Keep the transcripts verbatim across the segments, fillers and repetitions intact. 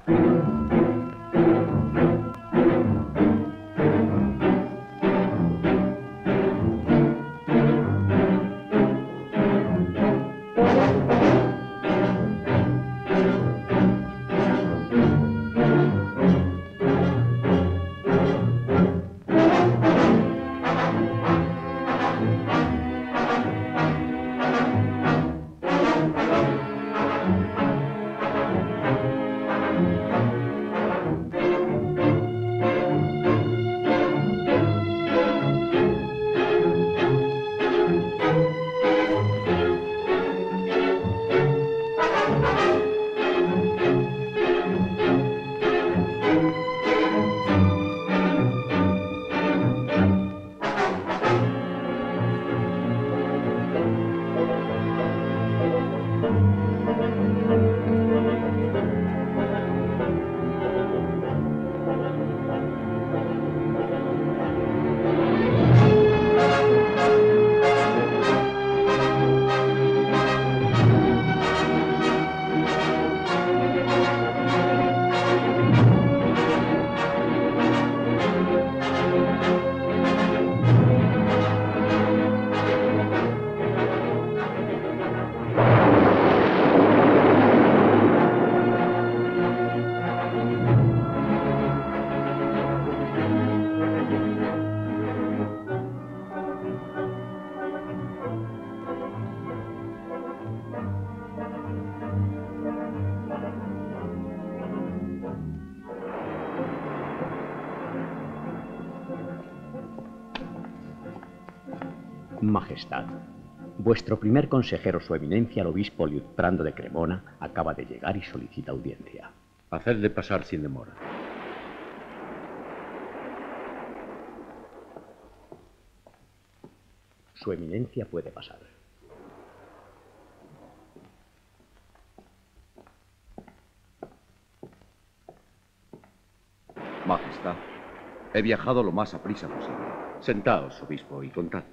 Majestad, vuestro primer consejero, su eminencia, el obispo Liutprando de Cremona, acaba de llegar y solicita audiencia. Hacedle pasar sin demora. Su eminencia puede pasar. Majestad, he viajado lo más aprisa posible. Sentaos, obispo, y contadme.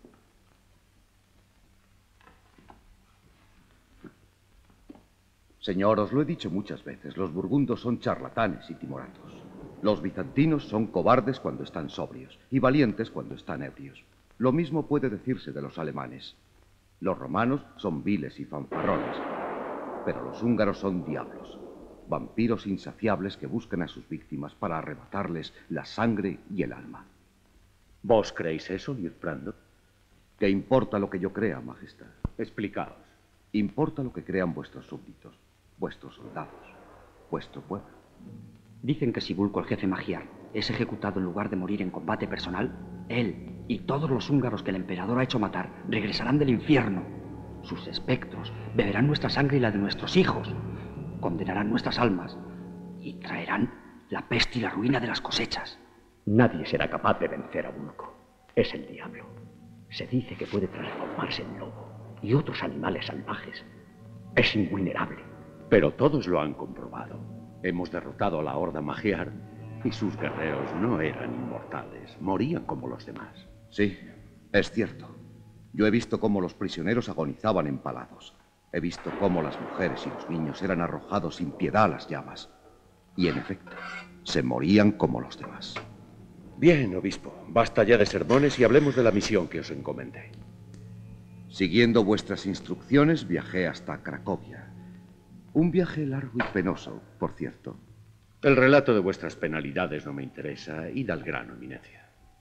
Señor, os lo he dicho muchas veces, los burgundos son charlatanes y timoratos. Los bizantinos son cobardes cuando están sobrios y valientes cuando están ebrios. Lo mismo puede decirse de los alemanes. Los romanos son viles y fanfarrones, pero los húngaros son diablos, vampiros insaciables que buscan a sus víctimas para arrebatarles la sangre y el alma. ¿Vos creéis eso, Liutprando? ¿Qué importa lo que yo crea, Majestad? Explicaos. Importa lo que crean vuestros súbditos, vuestros soldados, vuestro pueblo. Dicen que si Vulco, el jefe magiar, es ejecutado en lugar de morir en combate personal, él y todos los húngaros que el emperador ha hecho matar regresarán del infierno. Sus espectros beberán nuestra sangre y la de nuestros hijos, condenarán nuestras almas y traerán la peste y la ruina de las cosechas. Nadie será capaz de vencer a Vulco. Es el diablo. Se dice que puede transformarse en lobo y otros animales salvajes. Es invulnerable. Pero todos lo han comprobado. Hemos derrotado a la horda magiar y sus guerreros no eran inmortales. Morían como los demás. Sí, es cierto. Yo he visto cómo los prisioneros agonizaban empalados. He visto cómo las mujeres y los niños eran arrojados sin piedad a las llamas. Y en efecto, se morían como los demás. Bien, obispo. Basta ya de sermones y hablemos de la misión que os encomendé. Siguiendo vuestras instrucciones, viajé hasta Cracovia. Un viaje largo y penoso, por cierto. El relato de vuestras penalidades no me interesa. Id al grano, eminencia.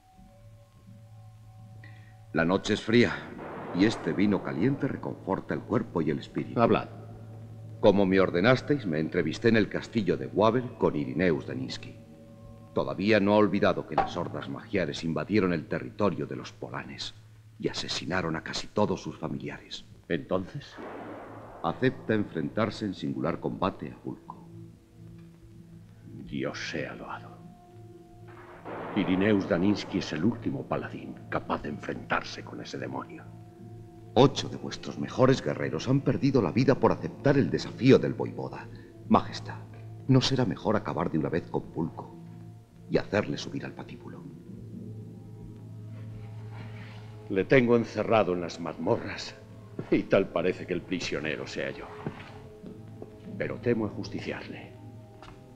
La noche es fría, y este vino caliente reconforta el cuerpo y el espíritu. Hablad. Como me ordenasteis, me entrevisté en el castillo de Wawel con Irineusz Daniński. Todavía no ha olvidado que las hordas magiares invadieron el territorio de los polanes y asesinaron a casi todos sus familiares. ¿Entonces? Acepta enfrentarse en singular combate a Vulco. Dios sea loado. Irineusz Daniński es el último paladín capaz de enfrentarse con ese demonio. Ocho de vuestros mejores guerreros han perdido la vida por aceptar el desafío del voivoda. Majestad, ¿no será mejor acabar de una vez con Vulco y hacerle subir al patíbulo? Le tengo encerrado en las mazmorras y tal parece que el prisionero sea yo. Pero temo ajusticiarle.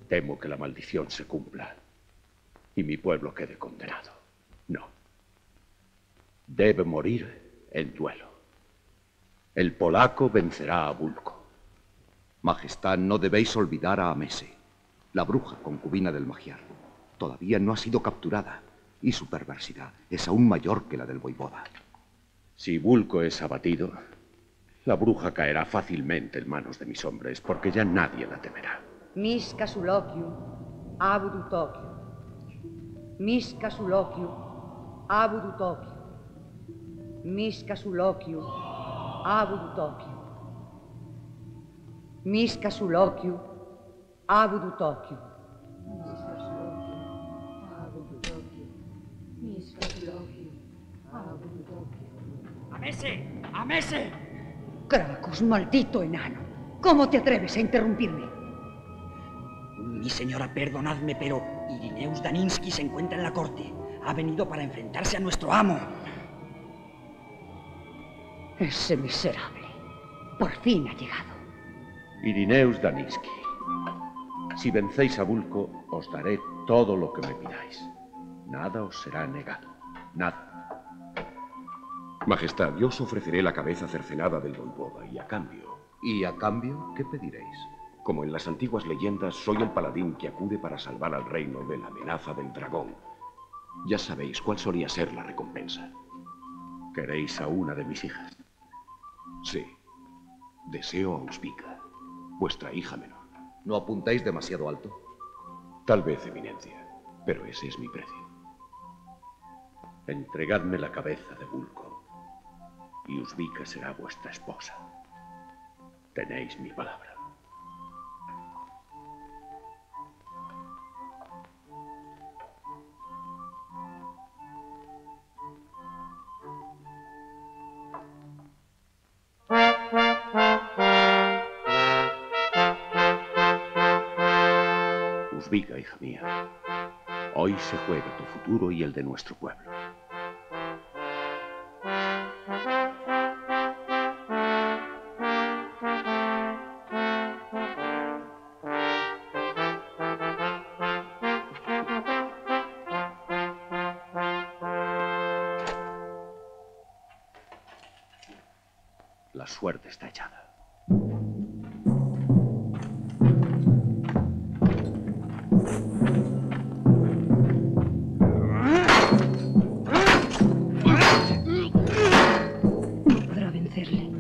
Temo que la maldición se cumpla y mi pueblo quede condenado. No. Debe morir en duelo. El polaco vencerá a Vulko. Majestad, no debéis olvidar a Amese, la bruja concubina del Magyar. Todavía no ha sido capturada y su perversidad es aún mayor que la del voivoda. Si Vulko es abatido, la bruja caerá fácilmente en manos de mis hombres, porque ya nadie la temerá. Miska Sulokiu, Abudu Tokio. Miska Sulokiu, Abudu Tokio. Miska Sulokiu, Abudu Tokio. Miska Sulokiu, Abudu Tokio. ¡Amese! ¡Amese! Kracos, maldito enano. ¿Cómo te atreves a interrumpirme? Mi señora, perdonadme, pero Irineus Daninsky se encuentra en la corte. Ha venido para enfrentarse a nuestro amo. Ese miserable. Por fin ha llegado. Irineus Daninsky, si vencéis a Vulko, os daré todo lo que me pidáis. Nada os será negado. Nada. Majestad, yo os ofreceré la cabeza cercenada del voivoda y a cambio... ¿Y a cambio qué pediréis? Como en las antiguas leyendas, soy el paladín que acude para salvar al reino de la amenaza del dragón. Ya sabéis cuál solía ser la recompensa. ¿Queréis a una de mis hijas? Sí. Deseo a Usbika, vuestra hija menor. ¿No apuntáis demasiado alto? Tal vez, eminencia, pero ese es mi precio. Entregadme la cabeza de Vulko y Usbika será vuestra esposa. Tenéis mi palabra. Usbika, hija mía, hoy se juega tu futuro y el de nuestro pueblo. La suerte está echada. No podrá vencerle.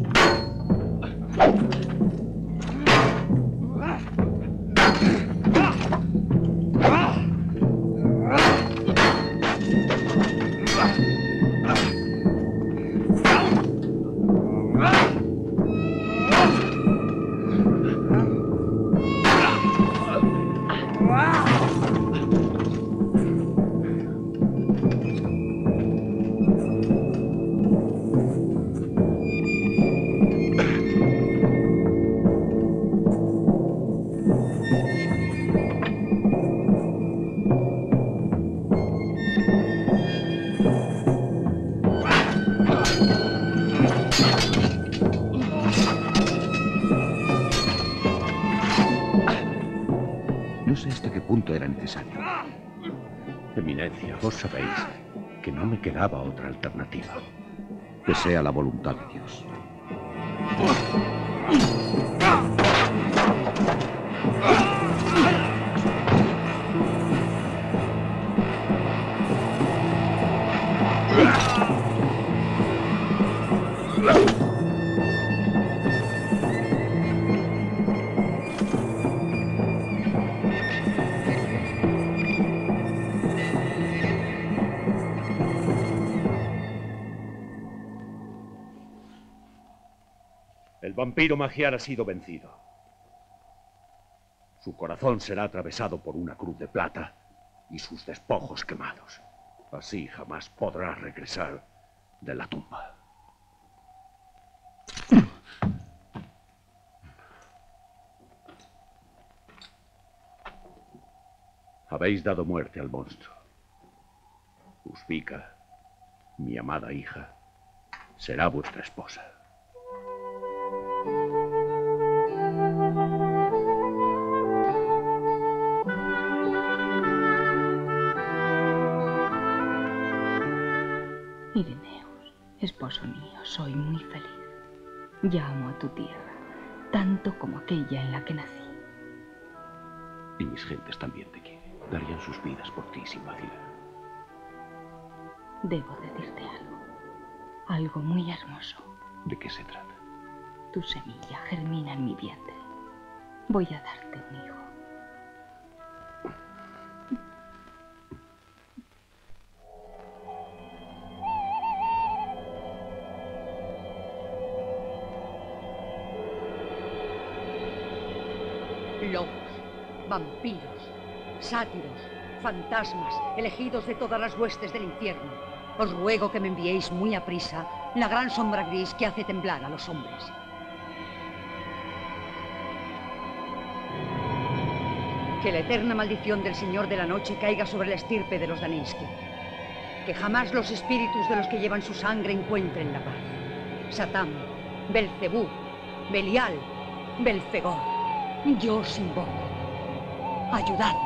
No sé hasta qué punto era necesario. Eminencia, vos sabéis que no me quedaba otra alternativa. Que sea la voluntad de Dios. El vampiro Magyar ha sido vencido. Su corazón será atravesado por una cruz de plata y sus despojos quemados. Así jamás podrá regresar de la tumba. Habéis dado muerte al monstruo. Usbika, mi amada hija, será vuestra esposa. esposo mío, soy muy feliz. Ya amo a tu tierra, tanto como aquella en la que nací. Y mis gentes también te quieren. Darían sus vidas por ti sin vacilar. Debo decirte algo. Algo muy hermoso. ¿De qué se trata? Tu semilla germina en mi vientre. Voy a darte un hijo. Lobos, vampiros, sátiros, fantasmas, elegidos de todas las huestes del infierno. Os ruego que me enviéis muy aprisa la gran sombra gris que hace temblar a los hombres. Que la eterna maldición del Señor de la Noche caiga sobre la estirpe de los Daninsky. Que jamás los espíritus de los que llevan su sangre encuentren la paz. Satán, Belcebú, Belial, Belfegor, yo os invoco. Ayudadme.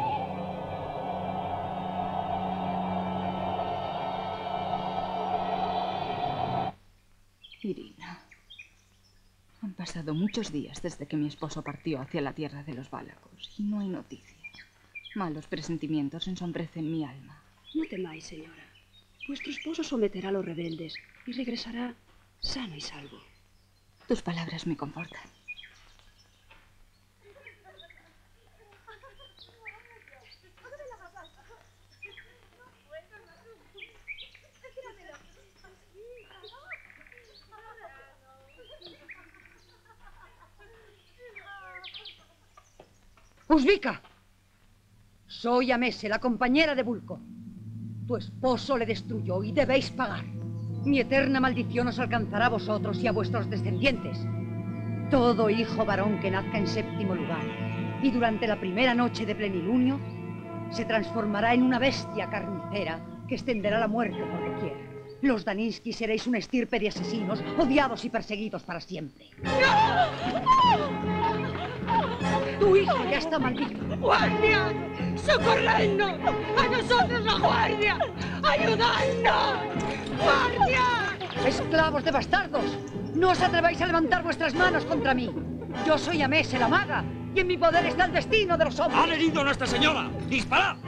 Irina, han pasado muchos días desde que mi esposo partió hacia la tierra de los Válacos y no hay noticias. Malos presentimientos ensombrecen mi alma. No temáis, señora. Vuestro esposo someterá a los rebeldes y regresará sano y salvo. Tus palabras me confortan. Usbika, soy Amese, la compañera de Vulco. Tu esposo le destruyó y debéis pagar. Mi eterna maldición os alcanzará a vosotros y a vuestros descendientes. Todo hijo varón que nazca en séptimo lugar y durante la primera noche de plenilunio se transformará en una bestia carnicera que extenderá la muerte por doquier. Los Daninsky seréis una estirpe de asesinos, odiados y perseguidos para siempre. Tu hijo ya está maldito. ¡Guardia! ¡Socorrednos! ¡A nosotros la guardia! ¡Ayudadnos! ¡Guardia! ¡Esclavos de bastardos! ¡No os atreváis a levantar vuestras manos contra mí! Yo soy Amese, la maga, y en mi poder está el destino de los hombres. ¡Han herido a Nuestra Señora! ¡Disparad!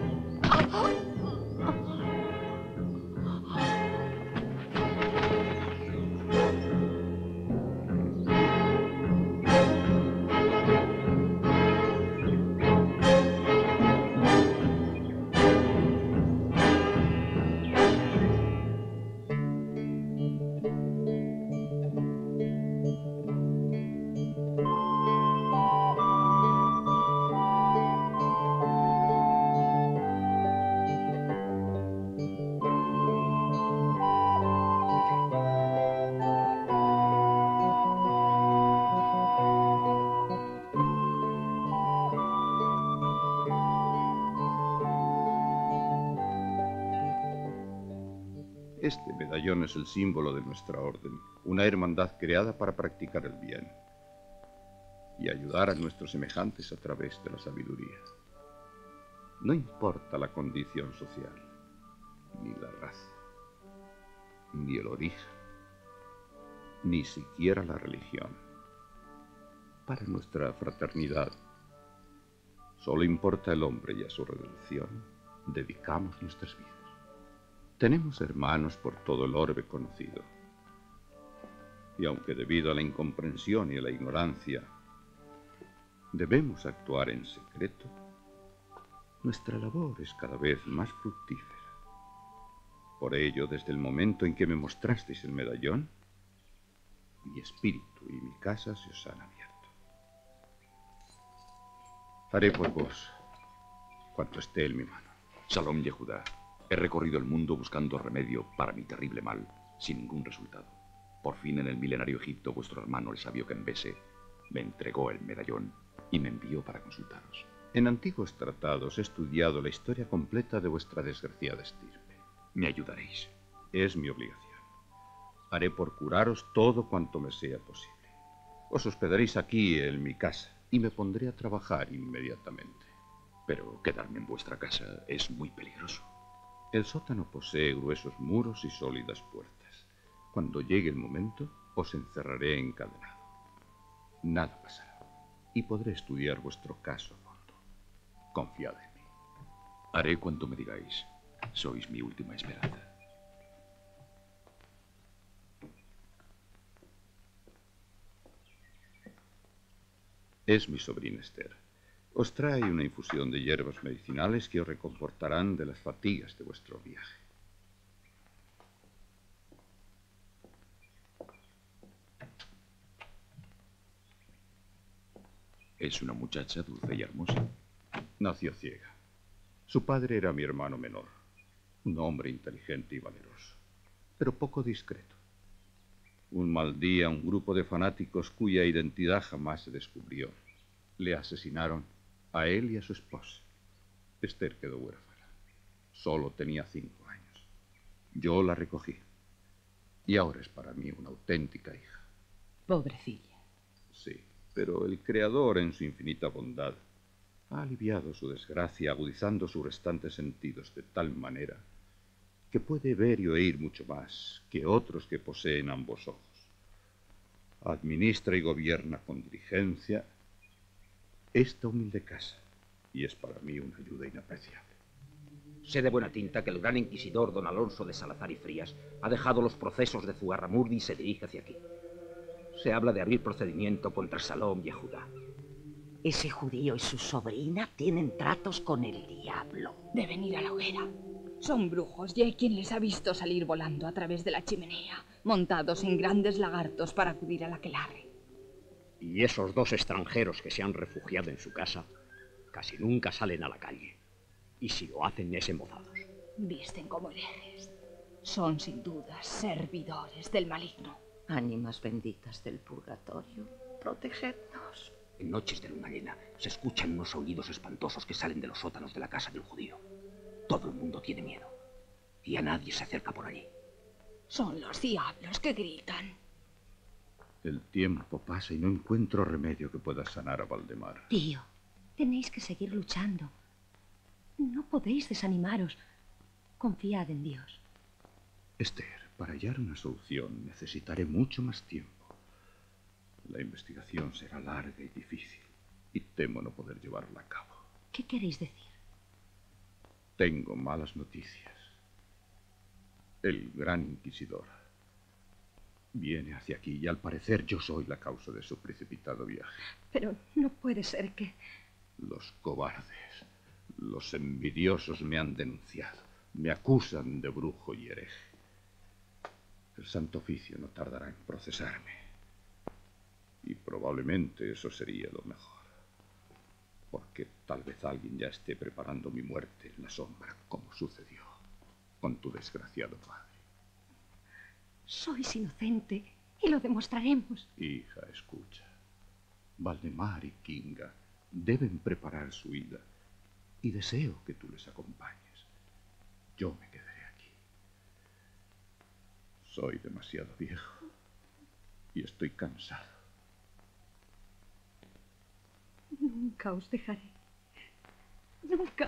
Este medallón es el símbolo de nuestra orden, una hermandad creada para practicar el bien y ayudar a nuestros semejantes a través de la sabiduría. No importa la condición social, ni la raza, ni el origen, ni siquiera la religión. Para nuestra fraternidad, solo importa el hombre y a su redención dedicamos nuestras vidas. Tenemos hermanos por todo el orbe conocido. Y aunque debido a la incomprensión y a la ignorancia debemos actuar en secreto, nuestra labor es cada vez más fructífera. Por ello, desde el momento en que me mostrasteis el medallón, mi espíritu y mi casa se os han abierto. Haré por vos cuanto esté en mi mano. Shalom, Yehudá. He recorrido el mundo buscando remedio para mi terrible mal, sin ningún resultado. Por fin, en el milenario Egipto, vuestro hermano, el sabio Kembese, me entregó el medallón y me envió para consultaros. En antiguos tratados he estudiado la historia completa de vuestra desgraciada estirpe. Me ayudaréis. Es mi obligación. Haré por curaros todo cuanto me sea posible. Os hospedaréis aquí, en mi casa, y me pondré a trabajar inmediatamente. Pero quedarme en vuestra casa es muy peligroso. El sótano posee gruesos muros y sólidas puertas. Cuando llegue el momento, os encerraré encadenado. Nada pasará, y podré estudiar vuestro caso a fondo. Confiad en mí. Haré cuanto me digáis. Sois mi última esperanza. Es mi sobrina Esther. Os trae una infusión de hierbas medicinales que os reconfortarán de las fatigas de vuestro viaje. Es una muchacha dulce y hermosa. Nació ciega. Su padre era mi hermano menor, un hombre inteligente y valeroso, pero poco discreto. Un mal día, un grupo de fanáticos cuya identidad jamás se descubrió le asesinaron a él y a su esposa. Esther quedó huérfana. Solo tenía cinco años. Yo la recogí. Y ahora es para mí una auténtica hija. Pobrecilla. Sí, pero el Creador, en su infinita bondad, ha aliviado su desgracia, agudizando sus restantes sentidos de tal manera que puede ver y oír mucho más que otros que poseen ambos ojos. Administra y gobierna con diligencia esta humilde casa, y es para mí una ayuda inapreciable. Sé de buena tinta que el gran inquisidor don Alonso de Salazar y Frías ha dejado los procesos de Zugarramurdi y se dirige hacia aquí. Se habla de abrir procedimiento contra Salom y Judá. Ese judío y su sobrina tienen tratos con el diablo. Deben ir a la hoguera. Son brujos y hay quien les ha visto salir volando a través de la chimenea, montados en grandes lagartos para acudir al aquelarre. Y esos dos extranjeros que se han refugiado en su casa casi nunca salen a la calle. Y si lo hacen es embozados. Visten como herejes. Son sin duda servidores del maligno. Ánimas benditas del purgatorio, protegednos. En noches de luna llena se escuchan unos sonidos espantosos que salen de los sótanos de la casa del judío. Todo el mundo tiene miedo y a nadie se acerca por allí. Son los diablos que gritan. El tiempo pasa y no encuentro remedio que pueda sanar a Valdemar. Tío, tenéis que seguir luchando. No podéis desanimaros. Confiad en Dios. Esther, para hallar una solución necesitaré mucho más tiempo. La investigación será larga y difícil, y temo no poder llevarla a cabo. ¿Qué queréis decir? Tengo malas noticias. El gran inquisidor viene hacia aquí y al parecer yo soy la causa de su precipitado viaje. Pero no puede ser que... Los cobardes, los envidiosos me han denunciado. Me acusan de brujo y hereje. El Santo Oficio no tardará en procesarme. Y probablemente eso sería lo mejor. Porque tal vez alguien ya esté preparando mi muerte en la sombra, como sucedió con tu desgraciado padre. Sois inocente y lo demostraremos. Hija, escucha. Valdemar y Kinga deben preparar su huida y deseo que tú les acompañes. Yo me quedaré aquí. Soy demasiado viejo y estoy cansado. Nunca os dejaré. Nunca.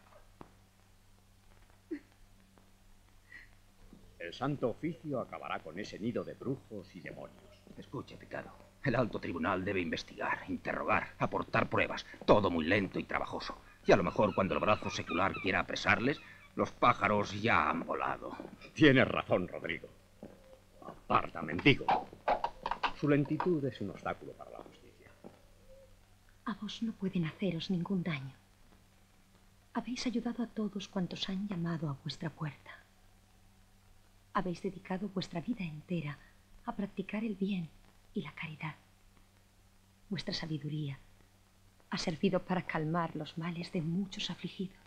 El Santo Oficio acabará con ese nido de brujos y demonios. Escuche, Picado. El alto tribunal debe investigar, interrogar, aportar pruebas. Todo muy lento y trabajoso. Y a lo mejor cuando el brazo secular quiera apresarles, los pájaros ya han volado. Tienes razón, Rodrigo. Aparta, mendigo. Su lentitud es un obstáculo para la justicia. A vos no pueden haceros ningún daño. Habéis ayudado a todos cuantos han llamado a vuestra puerta. Habéis dedicado vuestra vida entera a practicar el bien y la caridad. Vuestra sabiduría ha servido para calmar los males de muchos afligidos.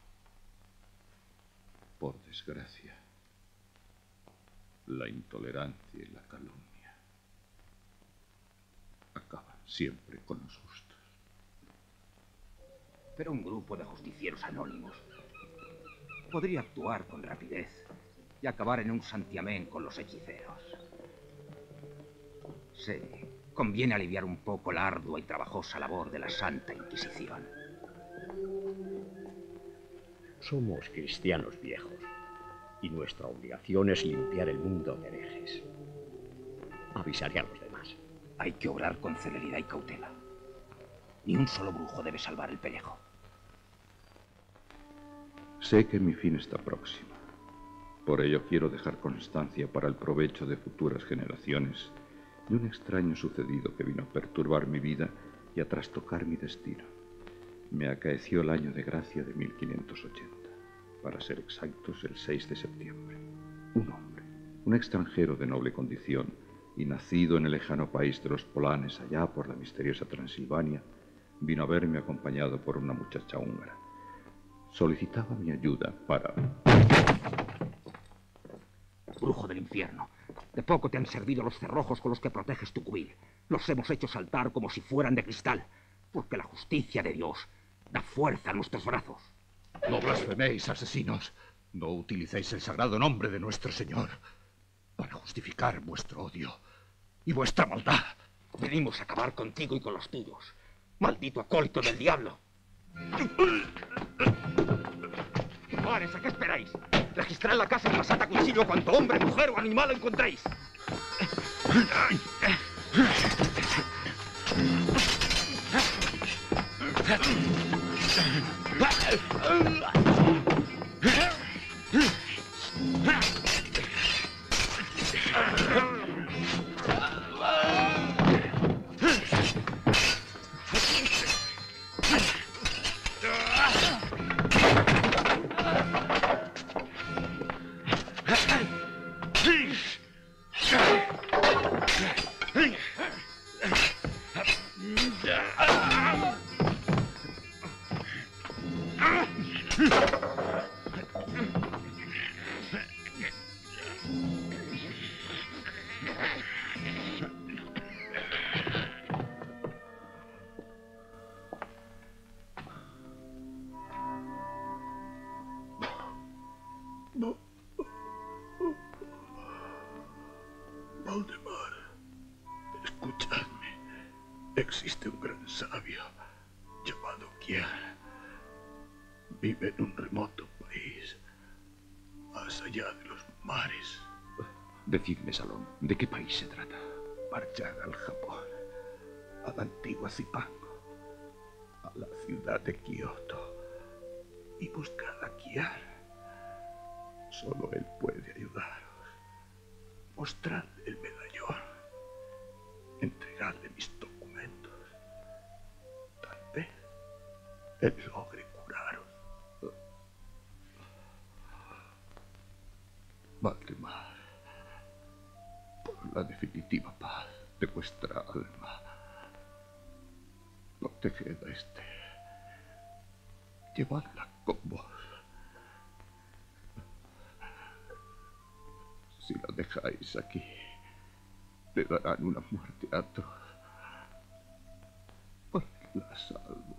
Por desgracia, la intolerancia y la calumnia acaban siempre con los justos. Pero un grupo de justicieros anónimos podría actuar con rapidez y acabar en un santiamén con los hechiceros. Sí, conviene aliviar un poco la ardua y trabajosa labor de la Santa Inquisición. Somos cristianos viejos. Y nuestra obligación es limpiar el mundo de herejes. Avisaré a los demás. Hay que obrar con celeridad y cautela. Ni un solo brujo debe salvar el pellejo. Sé que mi fin está próximo. Por ello quiero dejar constancia para el provecho de futuras generaciones de un extraño sucedido que vino a perturbar mi vida y a trastocar mi destino. Me acaeció el año de gracia de mil quinientos ochenta, para ser exactos el seis de septiembre. Un hombre, un extranjero de noble condición y nacido en el lejano país de los Polanes, allá por la misteriosa Transilvania, vino a verme acompañado por una muchacha húngara. Solicitaba mi ayuda para... Brujo del infierno, de poco te han servido los cerrojos con los que proteges tu cubil. Los hemos hecho saltar como si fueran de cristal, porque la justicia de Dios da fuerza a nuestros brazos. No blasfeméis, asesinos. No utilicéis el sagrado nombre de nuestro Señor para justificar vuestro odio y vuestra maldad. Venimos a acabar contigo y con los tuyos. Maldito acólito del diablo. Mares, ¿a qué esperáis? Registrad la casa y pasad a cuchillo cuanto hombre, mujer o animal encontréis. Valdemar, escuchadme. Existe un gran sabio llamado Kian. Vive en un remoto país, más allá de los mares. Decidme, Salón, ¿de qué país se trata? Marchad al Japón, a la antigua Zipango, a la ciudad de Kioto, y buscad a Kian. Solo él puede ayudaros. Mostradle el medallón. Entregadle mis documentos. Tal vez él logre curaros. Valdemar, por la definitiva paz de vuestra alma, proteged a este. Llevadla con vos. Si la dejáis aquí, le darán una muerte atroz. Para que la salvo.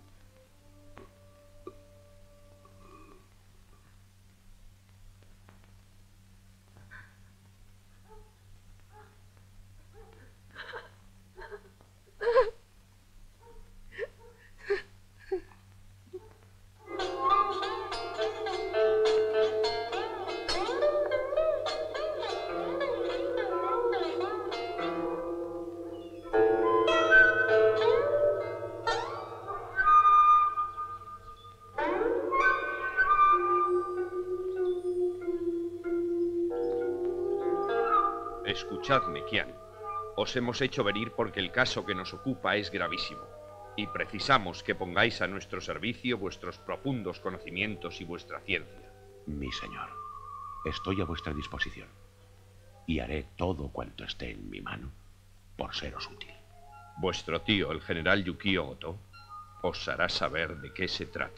Escuchadme, Kian. Os hemos hecho venir porque el caso que nos ocupa es gravísimo y precisamos que pongáis a nuestro servicio vuestros profundos conocimientos y vuestra ciencia. Mi señor, estoy a vuestra disposición y haré todo cuanto esté en mi mano por seros útil. Vuestro tío, el general Yukio Goto, os hará saber de qué se trata.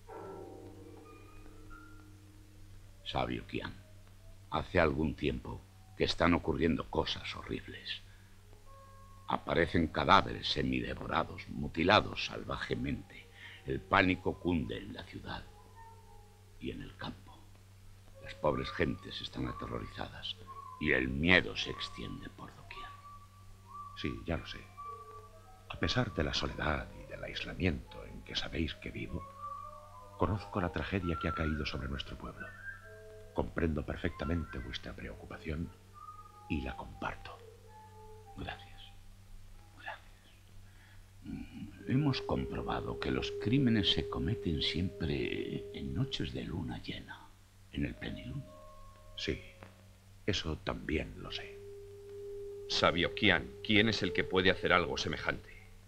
Sabio Kian, hace algún tiempo que están ocurriendo cosas horribles. Aparecen cadáveres semidevorados, mutilados salvajemente. El pánico cunde en la ciudad y en el campo. Las pobres gentes están aterrorizadas y el miedo se extiende por doquier. Sí, ya lo sé. A pesar de la soledad y del aislamiento en que sabéis que vivo, conozco la tragedia que ha caído sobre nuestro pueblo. Comprendo perfectamente vuestra preocupación y la comparto. Gracias. Gracias. Mm, Hemos comprobado que los crímenes se cometen siempre en noches de luna llena, en el plenilunio. Sí, eso también lo sé. Sabio Qian, ¿quién es el que puede hacer algo semejante?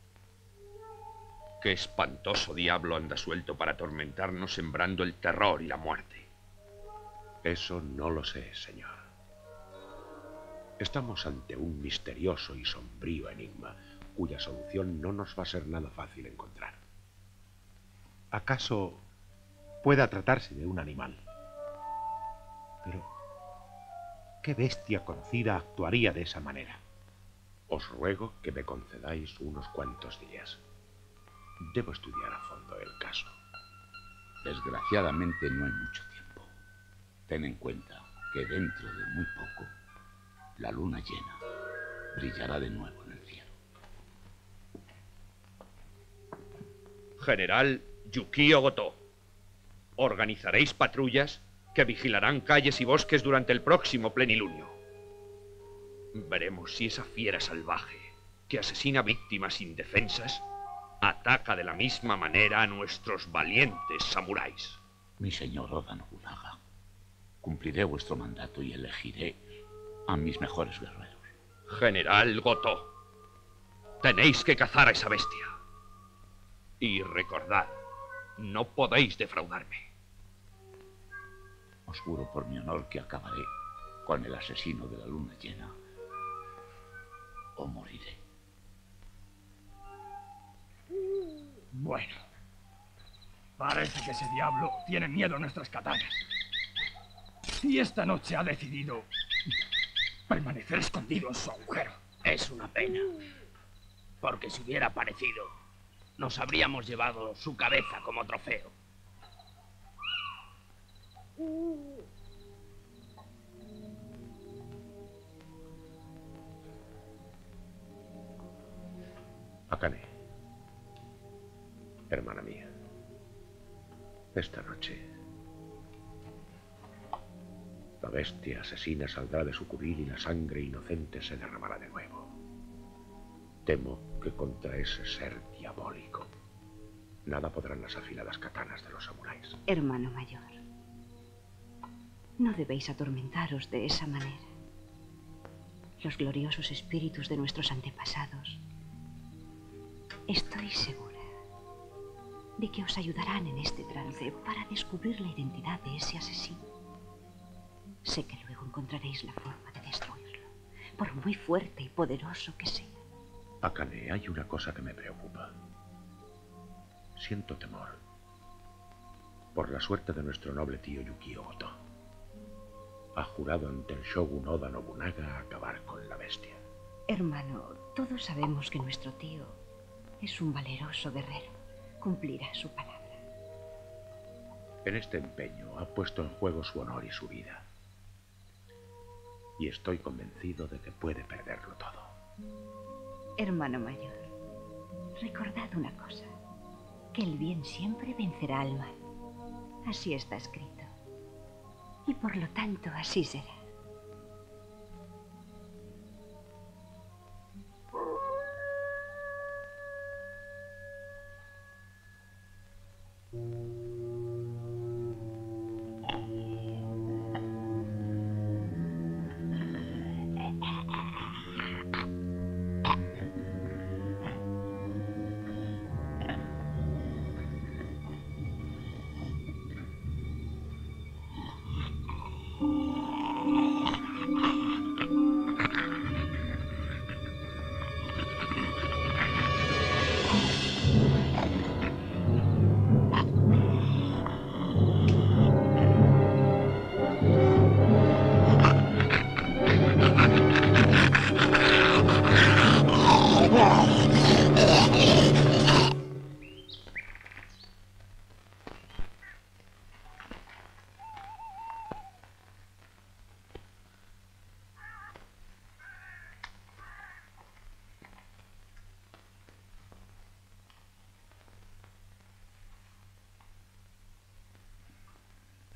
¿Qué espantoso diablo anda suelto para atormentarnos sembrando el terror y la muerte? Eso no lo sé, señor. Estamos ante un misterioso y sombrío enigma cuya solución no nos va a ser nada fácil encontrar. ¿Acaso pueda tratarse de un animal? Pero, ¿qué bestia conocida actuaría de esa manera? Os ruego que me concedáis unos cuantos días. Debo estudiar a fondo el caso. Desgraciadamente no hay mucho tiempo. Ten en cuenta que dentro de muy poco la luna llena brillará de nuevo en el cielo. General Yukio Goto, organizaréis patrullas que vigilarán calles y bosques durante el próximo plenilunio. Veremos si esa fiera salvaje que asesina víctimas indefensas ataca de la misma manera a nuestros valientes samuráis. Mi señor Oda Nobunaga, cumpliré vuestro mandato y elegiré a mis mejores guerreros. General Goto, tenéis que cazar a esa bestia. Y recordad, no podéis defraudarme. Os juro por mi honor que acabaré con el asesino de la luna llena o moriré. Bueno, parece que ese diablo tiene miedo a nuestras katanas. Y esta noche ha decidido permanecer escondido en su agujero. Es una pena, porque si hubiera aparecido, nos habríamos llevado su cabeza como trofeo. Akane, hermana mía, esta noche la bestia asesina saldrá de su cubil y la sangre inocente se derramará de nuevo. Temo que contra ese ser diabólico nada podrán las afiladas katanas de los samuráis. Hermano mayor, no debéis atormentaros de esa manera. Los gloriosos espíritus de nuestros antepasados, estoy segura de que os ayudarán en este trance para descubrir la identidad de ese asesino. Sé que luego encontraréis la forma de destruirlo, por muy fuerte y poderoso que sea. Akane, hay una cosa que me preocupa. Siento temor por la suerte de nuestro noble tío Yukio Goto. Ha jurado ante el shogun Oda Nobunaga acabar con la bestia. Hermano, todos sabemos que nuestro tío es un valeroso guerrero. Cumplirá su palabra. En este empeño ha puesto en juego su honor y su vida. Y estoy convencido de que puede perderlo todo. Hermano mayor, recordad una cosa, que el bien siempre vencerá al mal. Así está escrito. Y por lo tanto así será.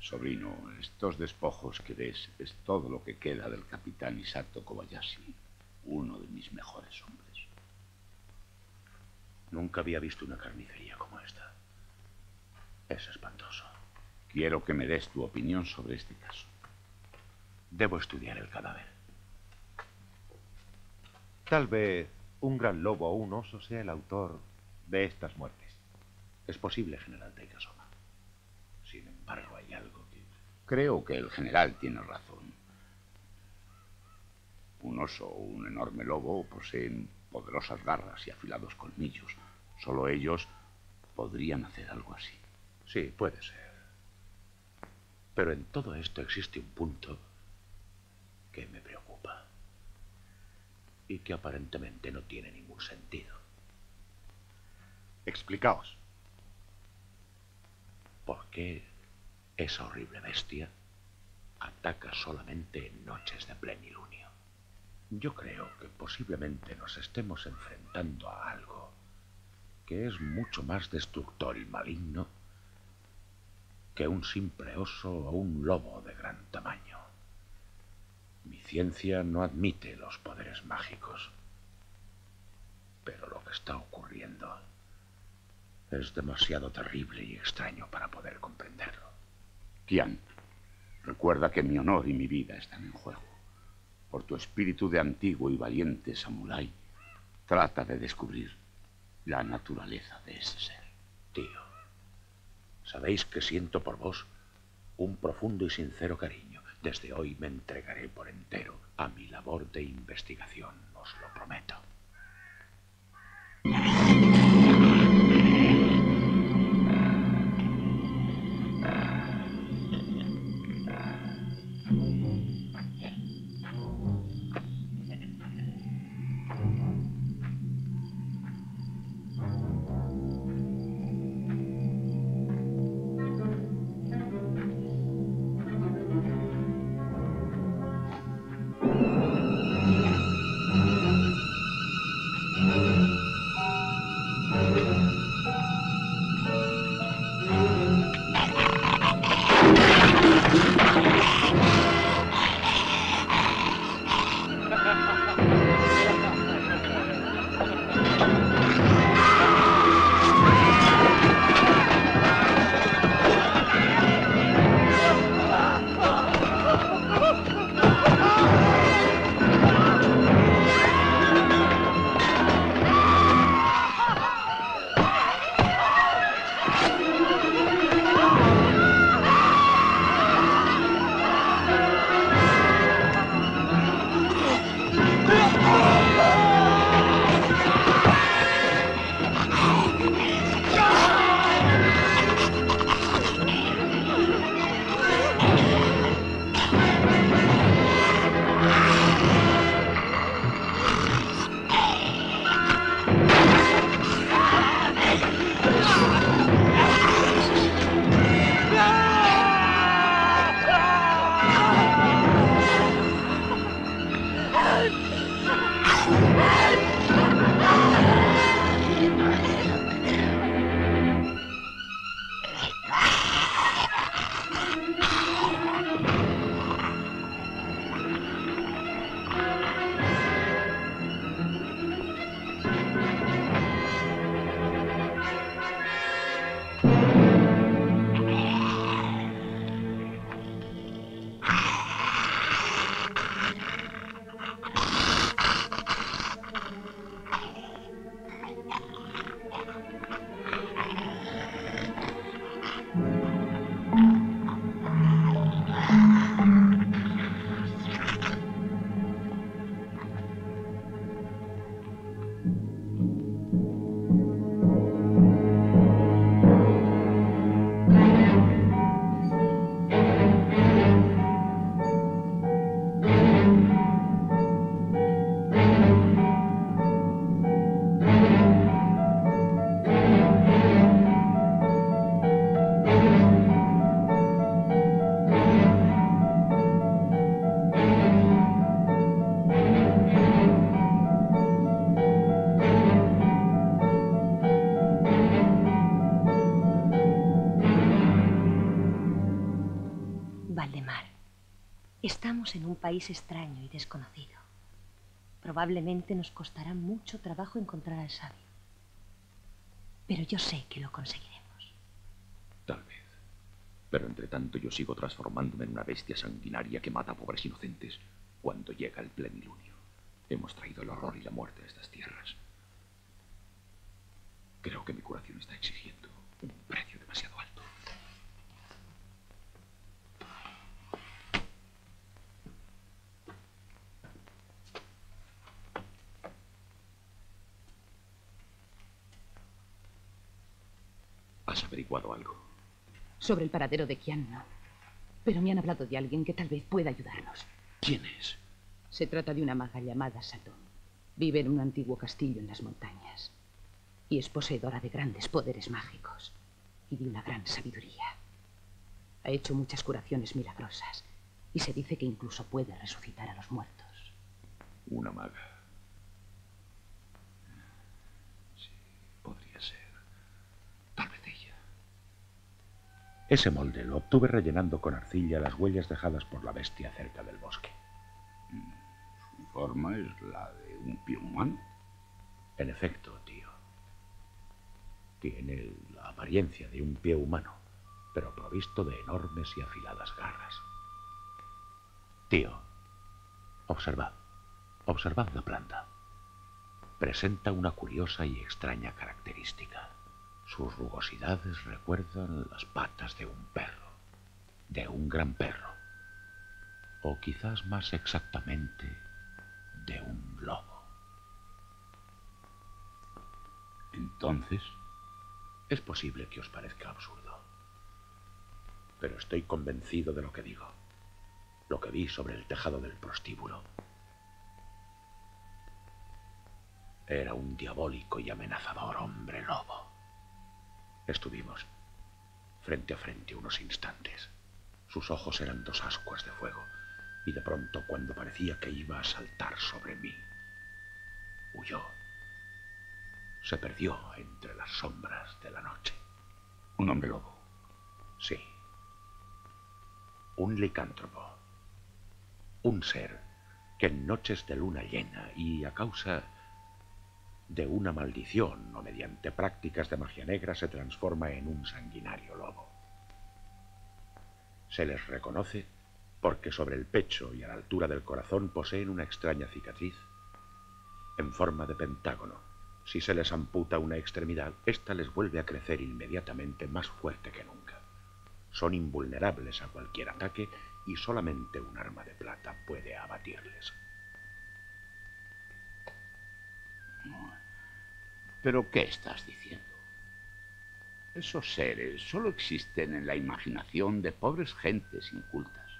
Sobrino, estos despojos que ves es todo lo que queda del capitán Isato Kobayashi, uno de mis mejores hombres. Nunca había visto una carnicería como esta. Es espantoso. Quiero que me des tu opinión sobre este caso. Debo estudiar el cadáver. Tal vez un gran lobo o un oso sea el autor de estas muertes. Es posible, general Taikasoma. Sin embargo, hay algo que... Creo que el general tiene razón. Un oso o un enorme lobo poseen poderosas garras y afilados colmillos. Solo ellos podrían hacer algo así. Sí, puede ser. Pero en todo esto existe un punto que me preocupa y que aparentemente no tiene ningún sentido. Explicaos. ¿Por qué esa horrible bestia ataca solamente en noches de plenilunio? Yo creo que posiblemente nos estemos enfrentando a algo que es mucho más destructor y maligno que un simple oso o un lobo de gran tamaño. Mi ciencia no admite los poderes mágicos, pero lo que está ocurriendo es demasiado terrible y extraño para poder comprenderlo. Kian, recuerda que mi honor y mi vida están en juego. Por tu espíritu de antiguo y valiente samurái, trata de descubrir la naturaleza de ese ser. Tío, sabéis que siento por vos un profundo y sincero cariño. Desde hoy me entregaré por entero a mi labor de investigación, os lo prometo. Estamos en un país extraño y desconocido. Probablemente nos costará mucho trabajo encontrar al sabio. Pero yo sé que lo conseguiremos. Tal vez. Pero entre tanto yo sigo transformándome en una bestia sanguinaria que mata a pobres inocentes cuando llega el plenilunio. Hemos traído el horror y la muerte a estas tierras. Creo que mi curación está exigiendo un precio demasiado alto. ¿Has averiguado algo? Sobre el paradero de Qian, no. Pero me han hablado de alguien que tal vez pueda ayudarnos. ¿Quién es? Se trata de una maga llamada Sato. Vive en un antiguo castillo en las montañas. Y es poseedora de grandes poderes mágicos. Y de una gran sabiduría. Ha hecho muchas curaciones milagrosas. Y se dice que incluso puede resucitar a los muertos. Una maga. Sí, podría ser. Tal vez ella. Ese molde lo obtuve rellenando con arcilla las huellas dejadas por la bestia cerca del bosque. Su forma es la de un pie humano. En efecto, tío. Tiene la apariencia de un pie humano, pero provisto de enormes y afiladas garras. Tío, observad, observad la planta. Presenta una curiosa y extraña característica. Sus rugosidades recuerdan las patas de un perro, de un gran perro, o quizás más exactamente, de un lobo. Entonces, es posible que os parezca absurdo, pero estoy convencido de lo que digo, lo que vi sobre el tejado del prostíbulo. Era un diabólico y amenazador hombre lobo. Estuvimos frente a frente unos instantes. Sus ojos eran dos ascuas de fuego, y de pronto, cuando parecía que iba a saltar sobre mí, huyó. Se perdió entre las sombras de la noche. ¿Un hombre lobo? Sí. Un licántropo. Un ser que en noches de luna llena y a causa de una maldición o mediante prácticas de magia negra se transforma en un sanguinario lobo. Se les reconoce porque sobre el pecho y a la altura del corazón poseen una extraña cicatriz en forma de pentágono. Si se les amputa una extremidad, ésta les vuelve a crecer inmediatamente más fuerte que nunca. Son invulnerables a cualquier ataque y solamente un arma de plata puede abatirles. ¿Pero qué estás diciendo? Esos seres solo existen en la imaginación de pobres gentes incultas.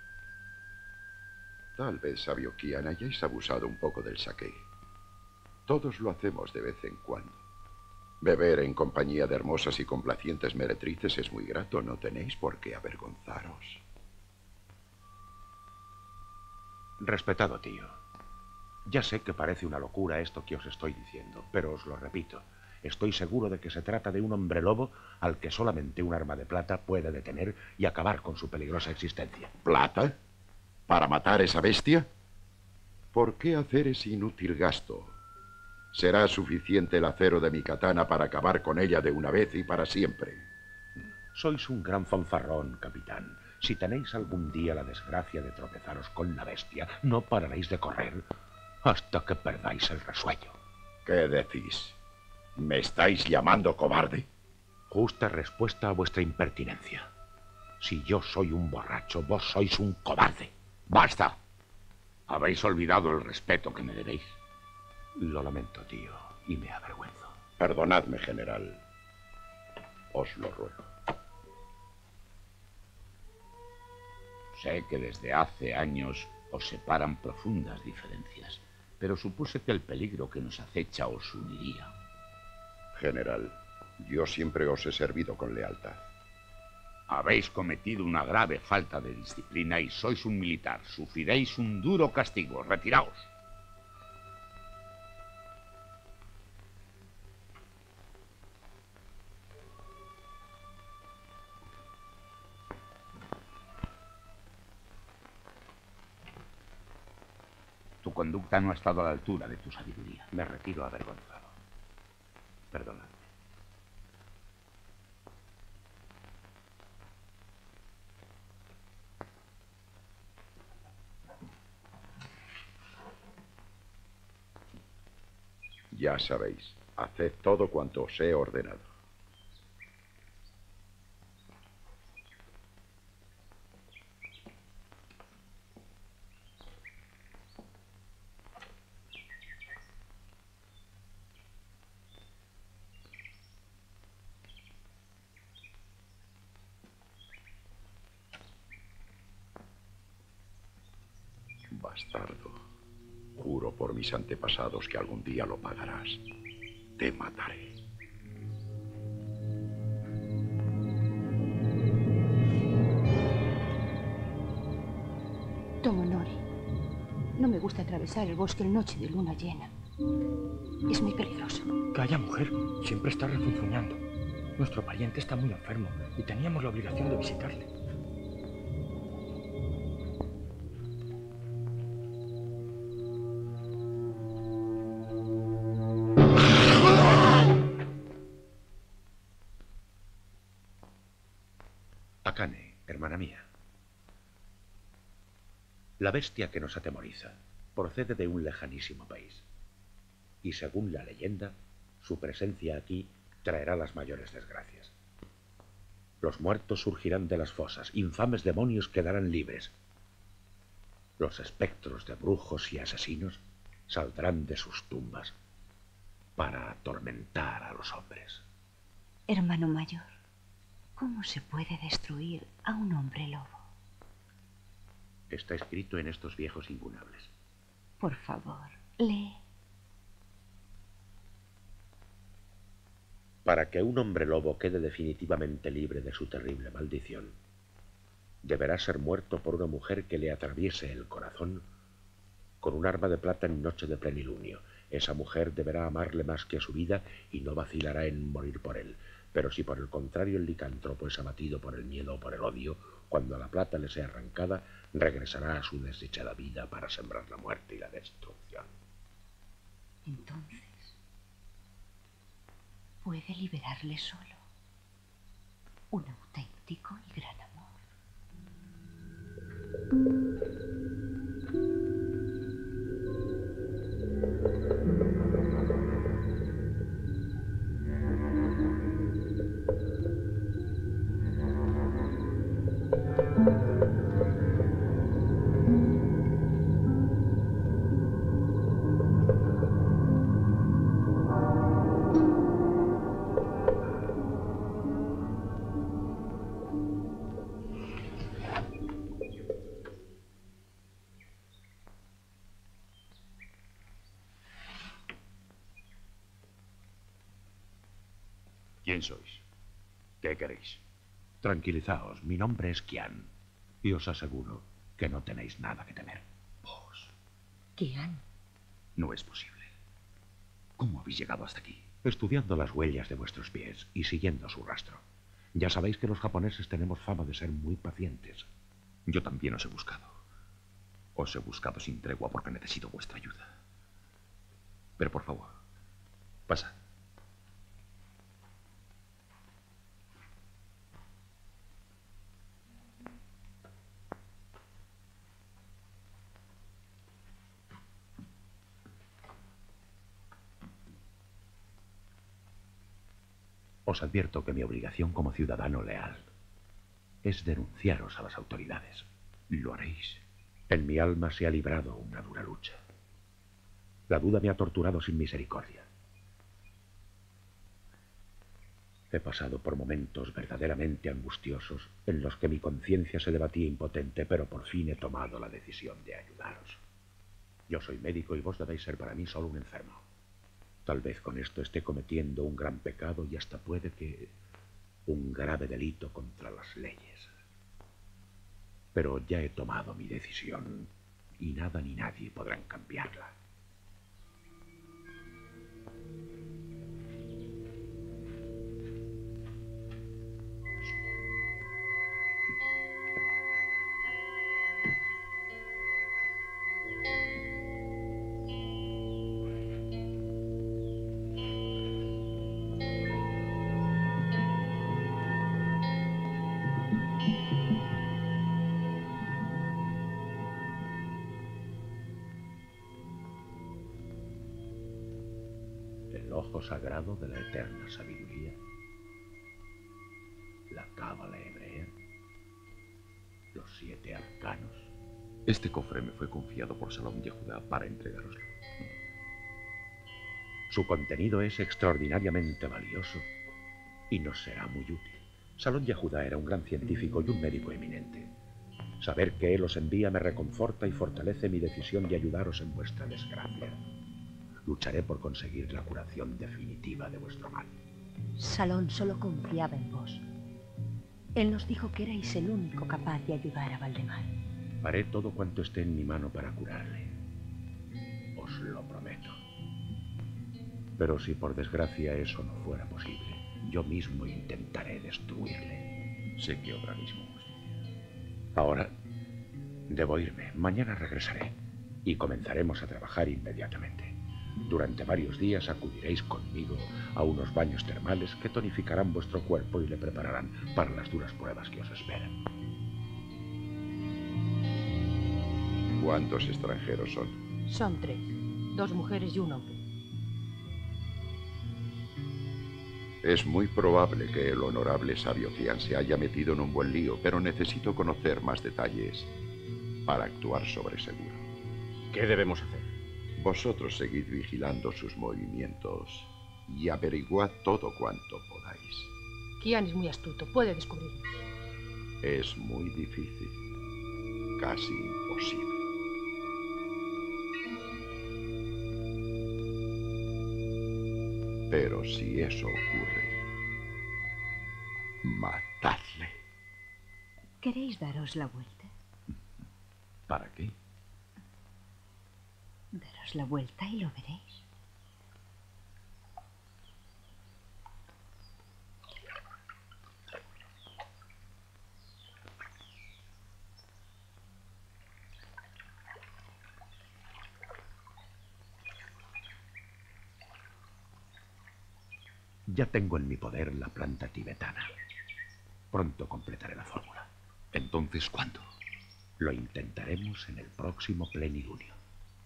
Tal vez, sabio Qian, hayáis abusado un poco del saqué. Todos lo hacemos de vez en cuando. Beber en compañía de hermosas y complacientes meretrices es muy grato, no tenéis por qué avergonzaros. Respetado tío, ya sé que parece una locura esto que os estoy diciendo, pero os lo repito. Estoy seguro de que se trata de un hombre lobo al que solamente un arma de plata puede detener y acabar con su peligrosa existencia. ¿Plata? ¿Para matar a esa bestia? ¿Por qué hacer ese inútil gasto? Será suficiente el acero de mi katana para acabar con ella de una vez y para siempre. Sois un gran fanfarrón, capitán. Si tenéis algún día la desgracia de tropezaros con la bestia, no pararéis de correr hasta que perdáis el resuello. ¿Qué decís? ¿Me estáis llamando cobarde? Justa respuesta a vuestra impertinencia. Si yo soy un borracho, vos sois un cobarde. ¡Basta! Habéis olvidado el respeto que me debéis. Lo lamento, tío, y me avergüenzo. Perdonadme, general. Os lo ruego. Sé que desde hace años os separan profundas diferencias, pero supuse que el peligro que nos acecha os uniría. General, yo siempre os he servido con lealtad. Habéis cometido una grave falta de disciplina y sois un militar. Sufriréis un duro castigo. Retiraos. Tu conducta no ha estado a la altura de tu sabiduría. Me retiro avergonzado. Perdonadme. Ya sabéis, haced todo cuanto os he ordenado. Bastardo, juro por mis antepasados que algún día lo pagarás. Te mataré. Tomonori, no me gusta atravesar el bosque en noche de luna llena. Es muy peligroso. Calla, mujer. Siempre está refunfuñando. Nuestro pariente está muy enfermo y teníamos la obligación de visitarle. Akane, hermana mía. La bestia que nos atemoriza procede de un lejanísimo país. Y según la leyenda, su presencia aquí traerá las mayores desgracias. Los muertos surgirán de las fosas, infames demonios quedarán libres. Los espectros de brujos y asesinos saldrán de sus tumbas para atormentar a los hombres. Hermano mayor, ¿cómo se puede destruir a un hombre lobo? Está escrito en estos viejos incunables. Por favor, lee. Para que un hombre lobo quede definitivamente libre de su terrible maldición, deberá ser muerto por una mujer que le atraviese el corazón con un arma de plata en noche de plenilunio. Esa mujer deberá amarle más que a su vida y no vacilará en morir por él. Pero si por el contrario el licántropo es abatido por el miedo o por el odio, cuando la plata le sea arrancada, regresará a su desdichada vida para sembrar la muerte y la destrucción. Entonces, puede liberarle solo un auténtico y gran amor. ¿Quién sois? ¿Qué queréis? Tranquilizaos, mi nombre es Kian, y os aseguro que no tenéis nada que temer. ¿Vos? Kian. No es posible. ¿Cómo habéis llegado hasta aquí? Estudiando las huellas de vuestros pies y siguiendo su rastro. Ya sabéis que los japoneses tenemos fama de ser muy pacientes. Yo también os he buscado. Os he buscado sin tregua porque necesito vuestra ayuda. Pero por favor, pasad. Os advierto que mi obligación como ciudadano leal es denunciaros a las autoridades. ¿Lo haréis? En mi alma se ha librado una dura lucha. La duda me ha torturado sin misericordia. He pasado por momentos verdaderamente angustiosos en los que mi conciencia se debatía impotente, pero por fin he tomado la decisión de ayudaros. Yo soy médico y vos debéis ser para mí solo un enfermo. Tal vez con esto esté cometiendo un gran pecado y hasta puede que un grave delito contra las leyes. Pero ya he tomado mi decisión y nada ni nadie podrán cambiarla. consejo sagrado de la eterna sabiduría, la cábala hebrea, los siete arcanos. Este cofre me fue confiado por Salón de Judá para entregároslo. Su contenido es extraordinariamente valioso y nos será muy útil. Salón de Judá era un gran científico y un médico eminente. Saber que él os envía me reconforta y fortalece mi decisión de ayudaros en vuestra desgracia. Lucharé por conseguir la curación definitiva de vuestro mal. Salón solo confiaba en vos. Él nos dijo que erais el único capaz de ayudar a Valdemar. Haré todo cuanto esté en mi mano para curarle. Os lo prometo. Pero si por desgracia eso no fuera posible, yo mismo intentaré destruirle. Sé que obraréis con justicia. Ahora debo irme. Mañana regresaré y comenzaremos a trabajar inmediatamente. Durante varios días acudiréis conmigo a unos baños termales que tonificarán vuestro cuerpo y le prepararán para las duras pruebas que os esperan. ¿Cuántos extranjeros son? Son tres, dos mujeres y un hombre. Es muy probable que el honorable sabio Qian se haya metido en un buen lío, pero necesito conocer más detalles para actuar sobre seguro. ¿Qué debemos hacer? Vosotros seguid vigilando sus movimientos y averiguad todo cuanto podáis. Qian es muy astuto, puede descubrirlo. Es muy difícil, casi imposible. Pero si eso ocurre, matadle. ¿Queréis daros la vuelta? ¿Para qué? Daros la vuelta y lo veréis. Ya tengo en mi poder la planta tibetana. Pronto completaré la fórmula. ¿Entonces cuándo? Lo intentaremos en el próximo plenilunio.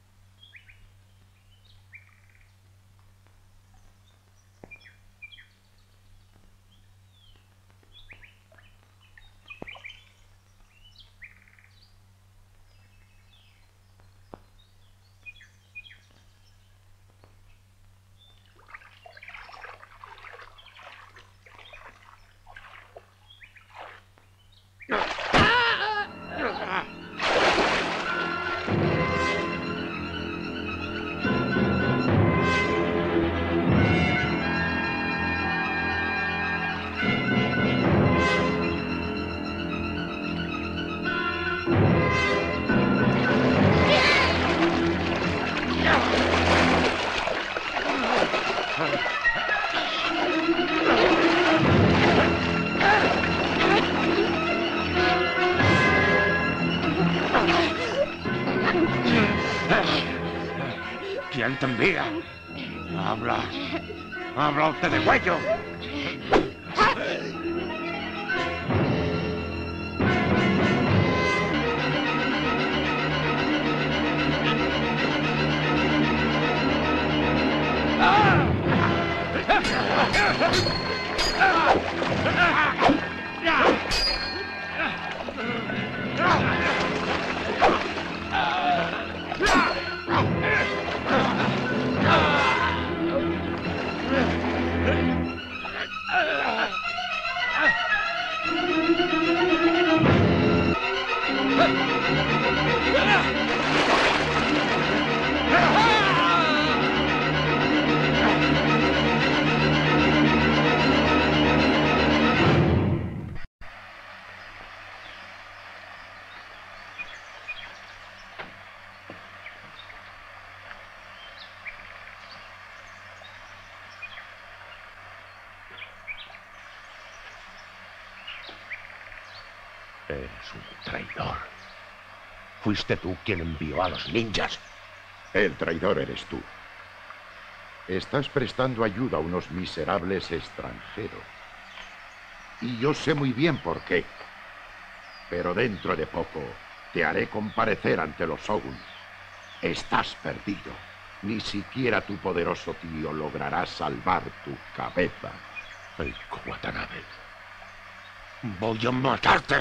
¿Quién te envía? Habla. Habla usted de cuello. Eres un traidor. Fuiste tú quien envió a los ninjas. El traidor eres tú. Estás prestando ayuda a unos miserables extranjeros. Y yo sé muy bien por qué. Pero dentro de poco te haré comparecer ante los Shogun. Estás perdido. Ni siquiera tu poderoso tío logrará salvar tu cabeza. Eiko Watanabe. ¡Voy a matarte!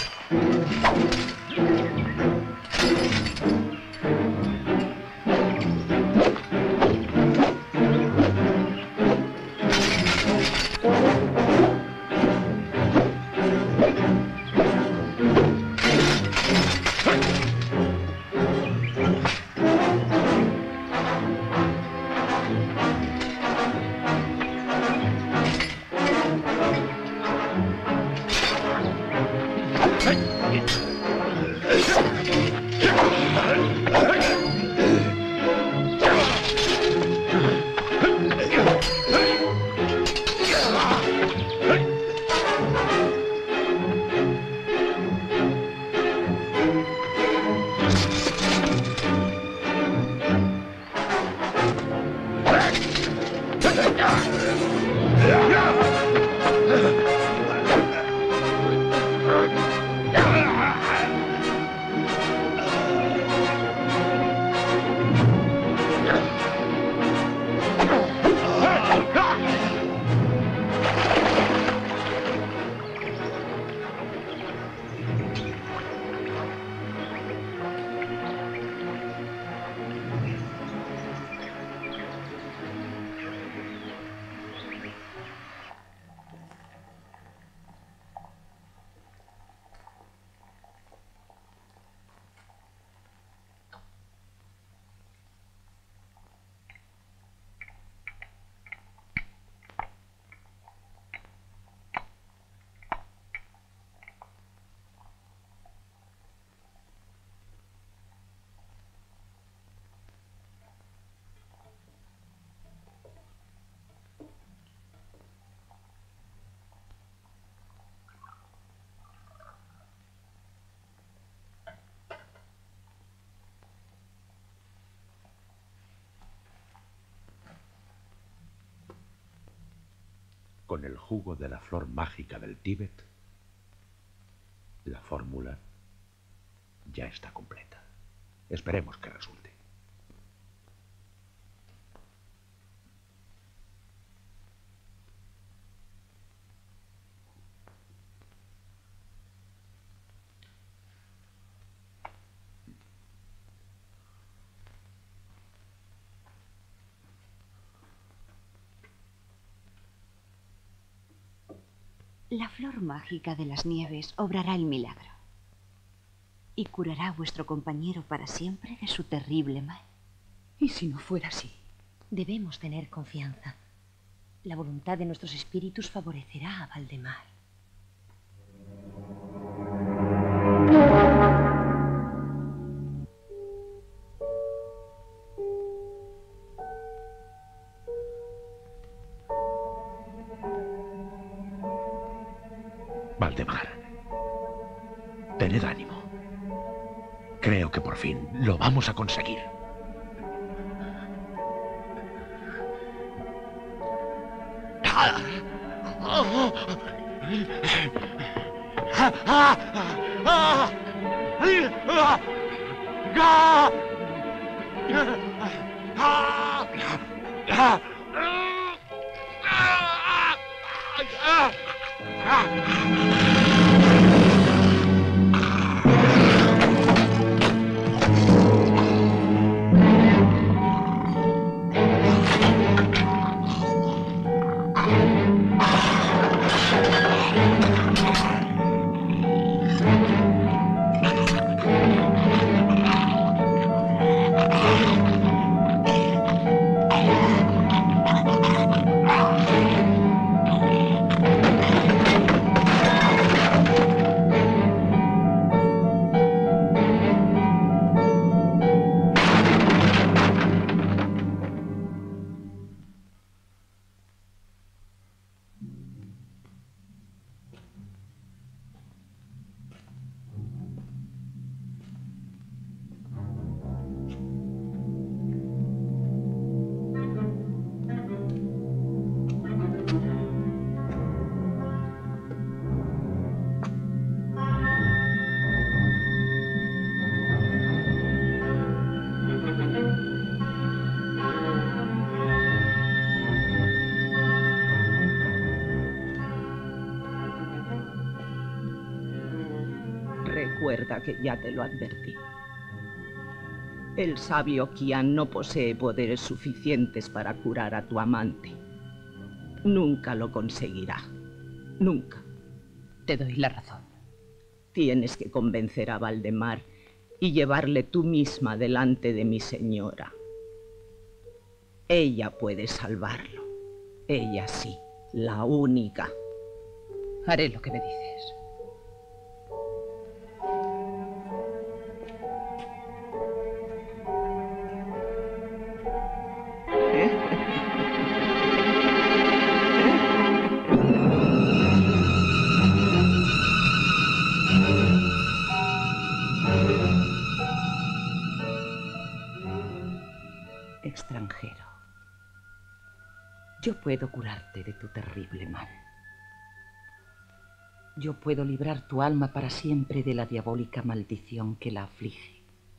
Con el jugo de la flor mágica del Tíbet, la fórmula ya está completa. Esperemos que resulte. La flor mágica de las nieves obrará el milagro y curará a vuestro compañero para siempre de su terrible mal. ¿Y si no fuera así? Debemos tener confianza. La voluntad de nuestros espíritus favorecerá a Valdemar. Valdemar, tened ánimo. Creo que por fin lo vamos a conseguir. Recuerda que ya te lo advertí. El sabio Qian no posee poderes suficientes para curar a tu amante. Nunca lo conseguirá. Nunca. Te doy la razón. Tienes que convencer a Valdemar y llevarle tú misma delante de mi señora. Ella puede salvarlo. Ella sí, la única. Haré lo que me dices. Extranjero, yo puedo curarte de tu terrible mal. Yo puedo librar tu alma para siempre de la diabólica maldición que la aflige.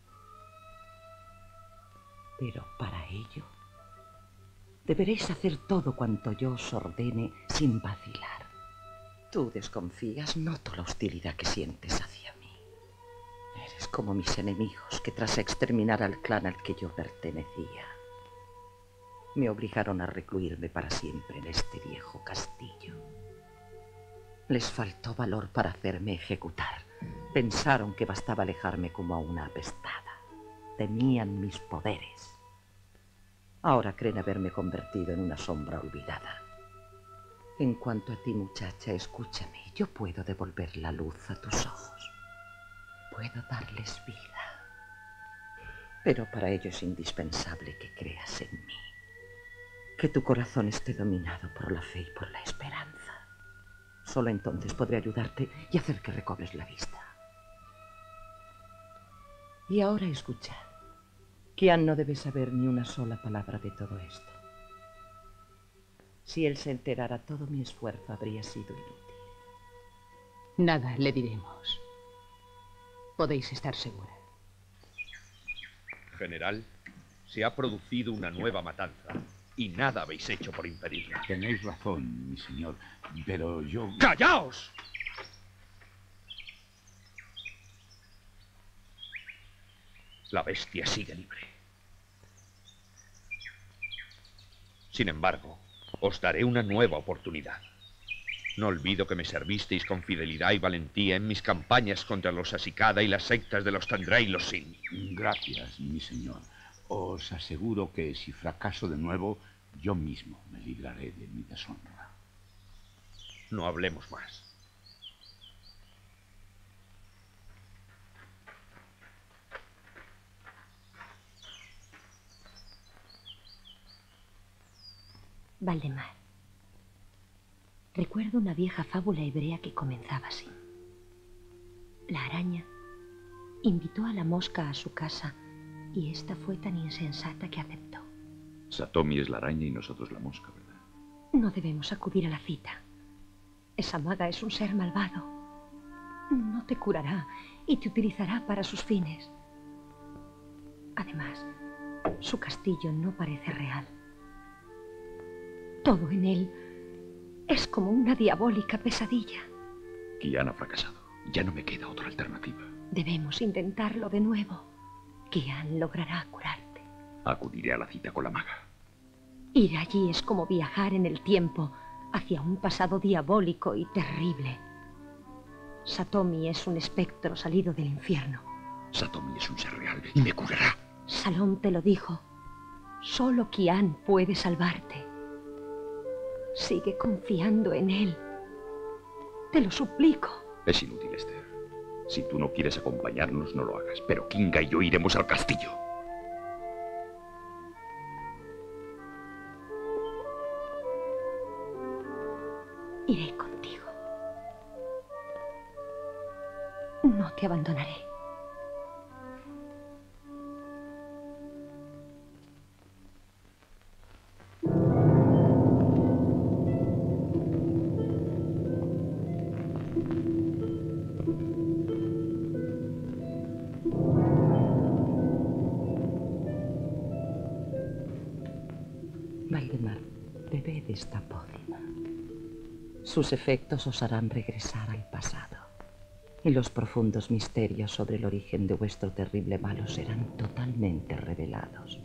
Pero para ello, deberéis hacer todo cuanto yo os ordene sin vacilar. Tú desconfías, noto la hostilidad que sientes hacia mí. Eres como mis enemigos que tras exterminar al clan al que yo pertenecía, me obligaron a recluirme para siempre en este viejo castillo. Les faltó valor para hacerme ejecutar. Pensaron que bastaba alejarme como a una apestada. Temían mis poderes. Ahora creen haberme convertido en una sombra olvidada. En cuanto a ti, muchacha, escúchame. Yo puedo devolver la luz a tus ojos. Puedo darles vida. Pero para ello es indispensable que creas en mí. Que tu corazón esté dominado por la fe y por la esperanza. Solo entonces podré ayudarte y hacer que recobres la vista. Y ahora escucha. Qian no debe saber ni una sola palabra de todo esto. Si él se enterara, todo mi esfuerzo habría sido inútil. Nada le diremos. Podéis estar segura. General, se ha producido una nueva matanza y nada habéis hecho por impedirla. Tenéis razón, mi señor, pero yo... ¡Callaos! La bestia sigue libre. Sin embargo, os daré una nueva oportunidad. No olvido que me servisteis con fidelidad y valentía en mis campañas contra los Ashikada y las sectas de los Tandrei y los Sin. Gracias, mi señor. Os aseguro que si fracaso de nuevo, yo mismo me libraré de mi deshonra. No hablemos más. Valdemar, recuerdo una vieja fábula hebrea que comenzaba así. La araña invitó a la mosca a su casa y esta fue tan insensata que aceptó. Satomi es la araña y nosotros la mosca, ¿verdad? No debemos acudir a la cita. Esa maga es un ser malvado. No te curará y te utilizará para sus fines. Además, su castillo no parece real. Todo en él es como una diabólica pesadilla. Qian ha fracasado. Ya no me queda otra alternativa. Debemos intentarlo de nuevo. Qian logrará curarte. Acudiré a la cita con la maga. Ir allí es como viajar en el tiempo hacia un pasado diabólico y terrible. Satomi es un espectro salido del infierno. Satomi es un ser real y me curará. Salom te lo dijo. Solo Qian puede salvarte. Sigue confiando en él. Te lo suplico. Es inútil, Esther. Si tú no quieres acompañarnos, no lo hagas. Pero Kinga y yo iremos al castillo. Iré contigo. No te abandonaré. Valdemar, bebed esta pócima. Sus efectos os harán regresar al pasado y los profundos misterios sobre el origen de vuestro terrible mal os serán totalmente revelados.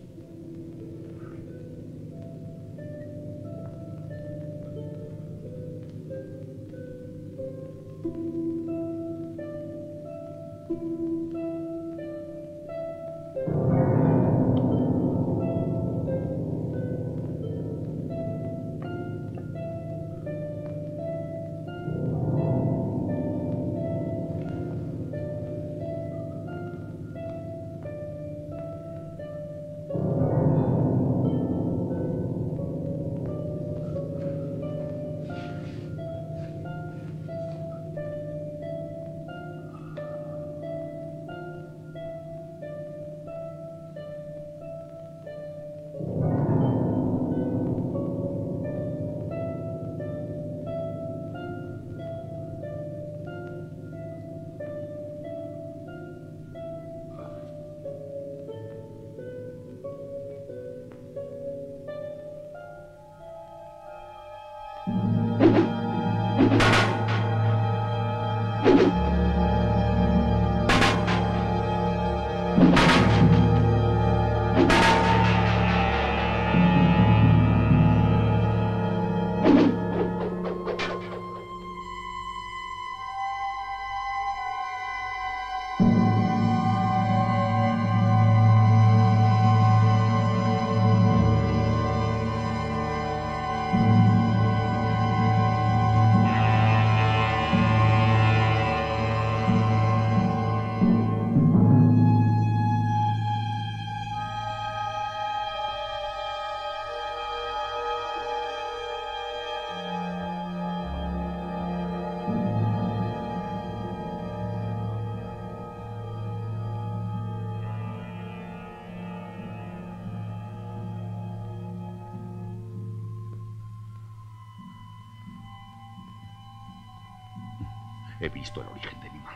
He visto el origen de mi mal.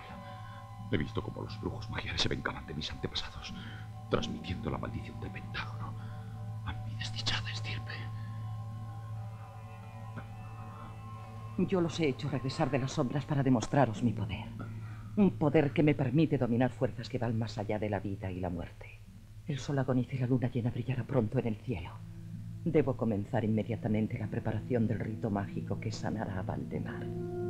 He visto cómo los brujos magiares se vengaban de mis antepasados, transmitiendo la maldición del Pentágono a mi desdichada estirpe. Yo los he hecho regresar de las sombras para demostraros mi poder. Un poder que me permite dominar fuerzas que van más allá de la vida y la muerte. El sol agoniza y la luna llena brillará pronto en el cielo. Debo comenzar inmediatamente la preparación del rito mágico que sanará a Valdemar.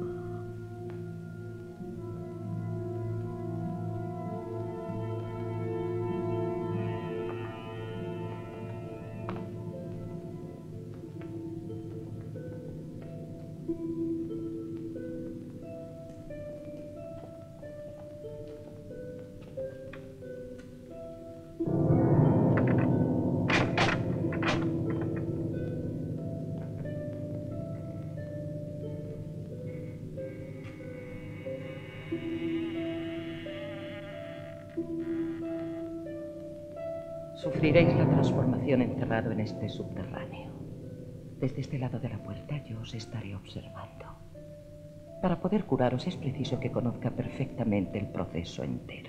Sufriréis la transformación encerrado en este subterráneo. Desde este lado de la puerta yo os estaré observando. Para poder curaros es preciso que conozca perfectamente el proceso entero.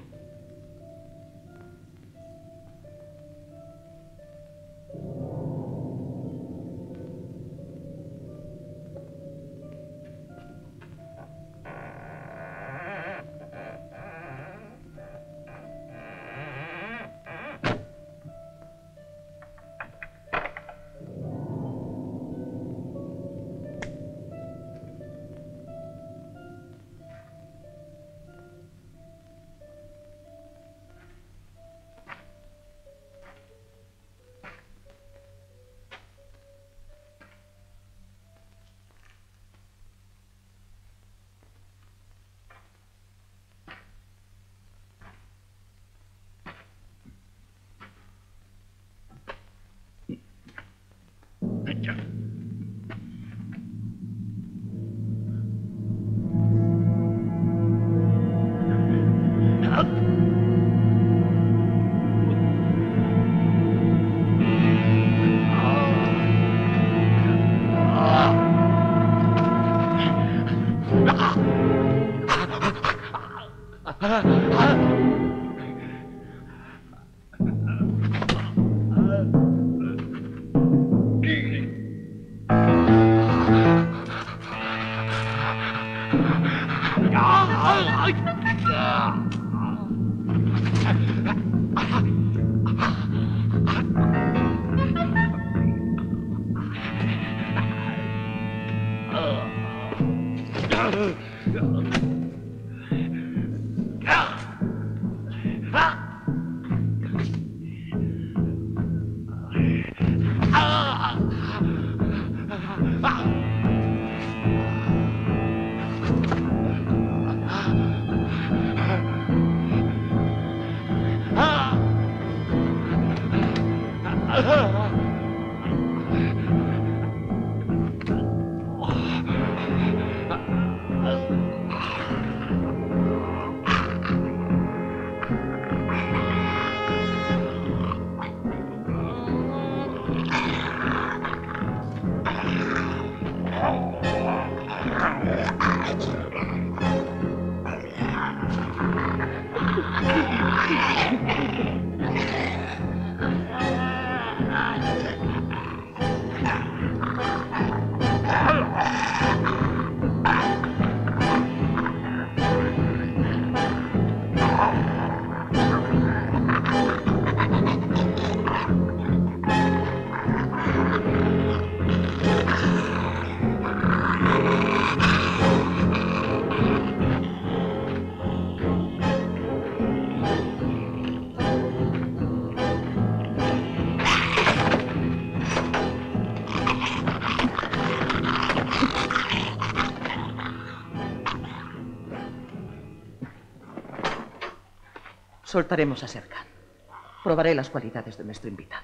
¡Ah! Soltaremos a Serkan. Probaré las cualidades de nuestro invitado.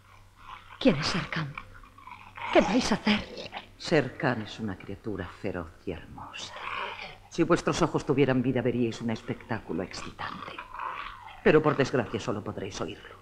¿Quién es Serkan? ¿Qué vais a hacer? Serkan es una criatura feroz y hermosa. Si vuestros ojos tuvieran vida, veríais un espectáculo excitante. Pero por desgracia solo podréis oírlo.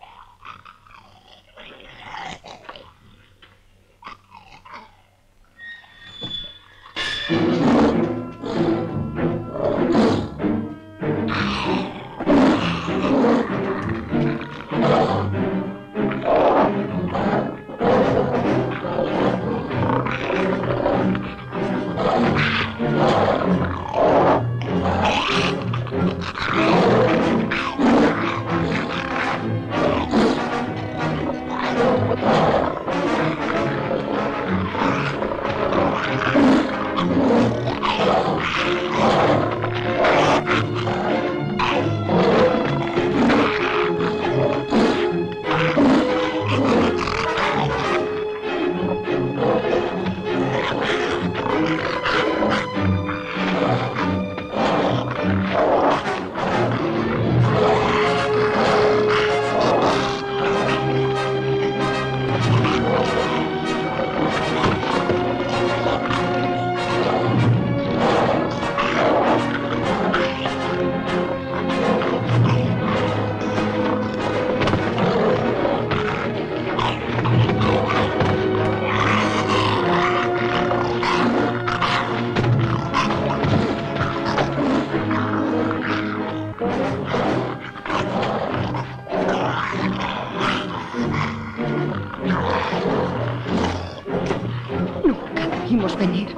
Venir.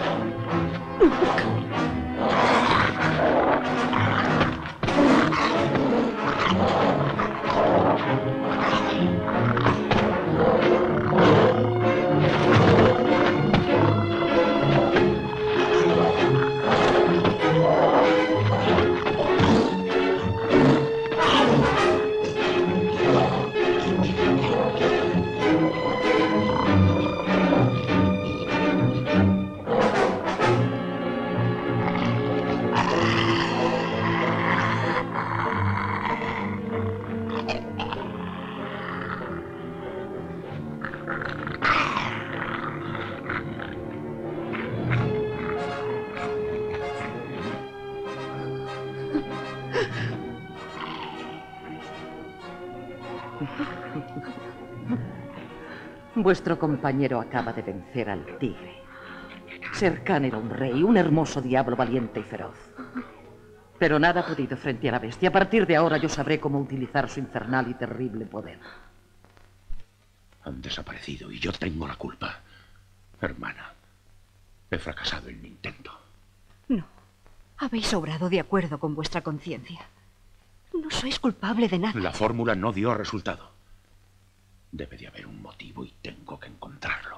Vuestro compañero acaba de vencer al tigre. Serkan era un rey, un hermoso diablo valiente y feroz. Pero nada ha podido frente a la bestia. A partir de ahora yo sabré cómo utilizar su infernal y terrible poder. Han desaparecido y yo tengo la culpa. Hermana, he fracasado en mi intento. No. Habéis obrado de acuerdo con vuestra conciencia. No sois culpable de nada. La fórmula no dio resultado. Debe de haber un motivo y tengo que encontrarlo.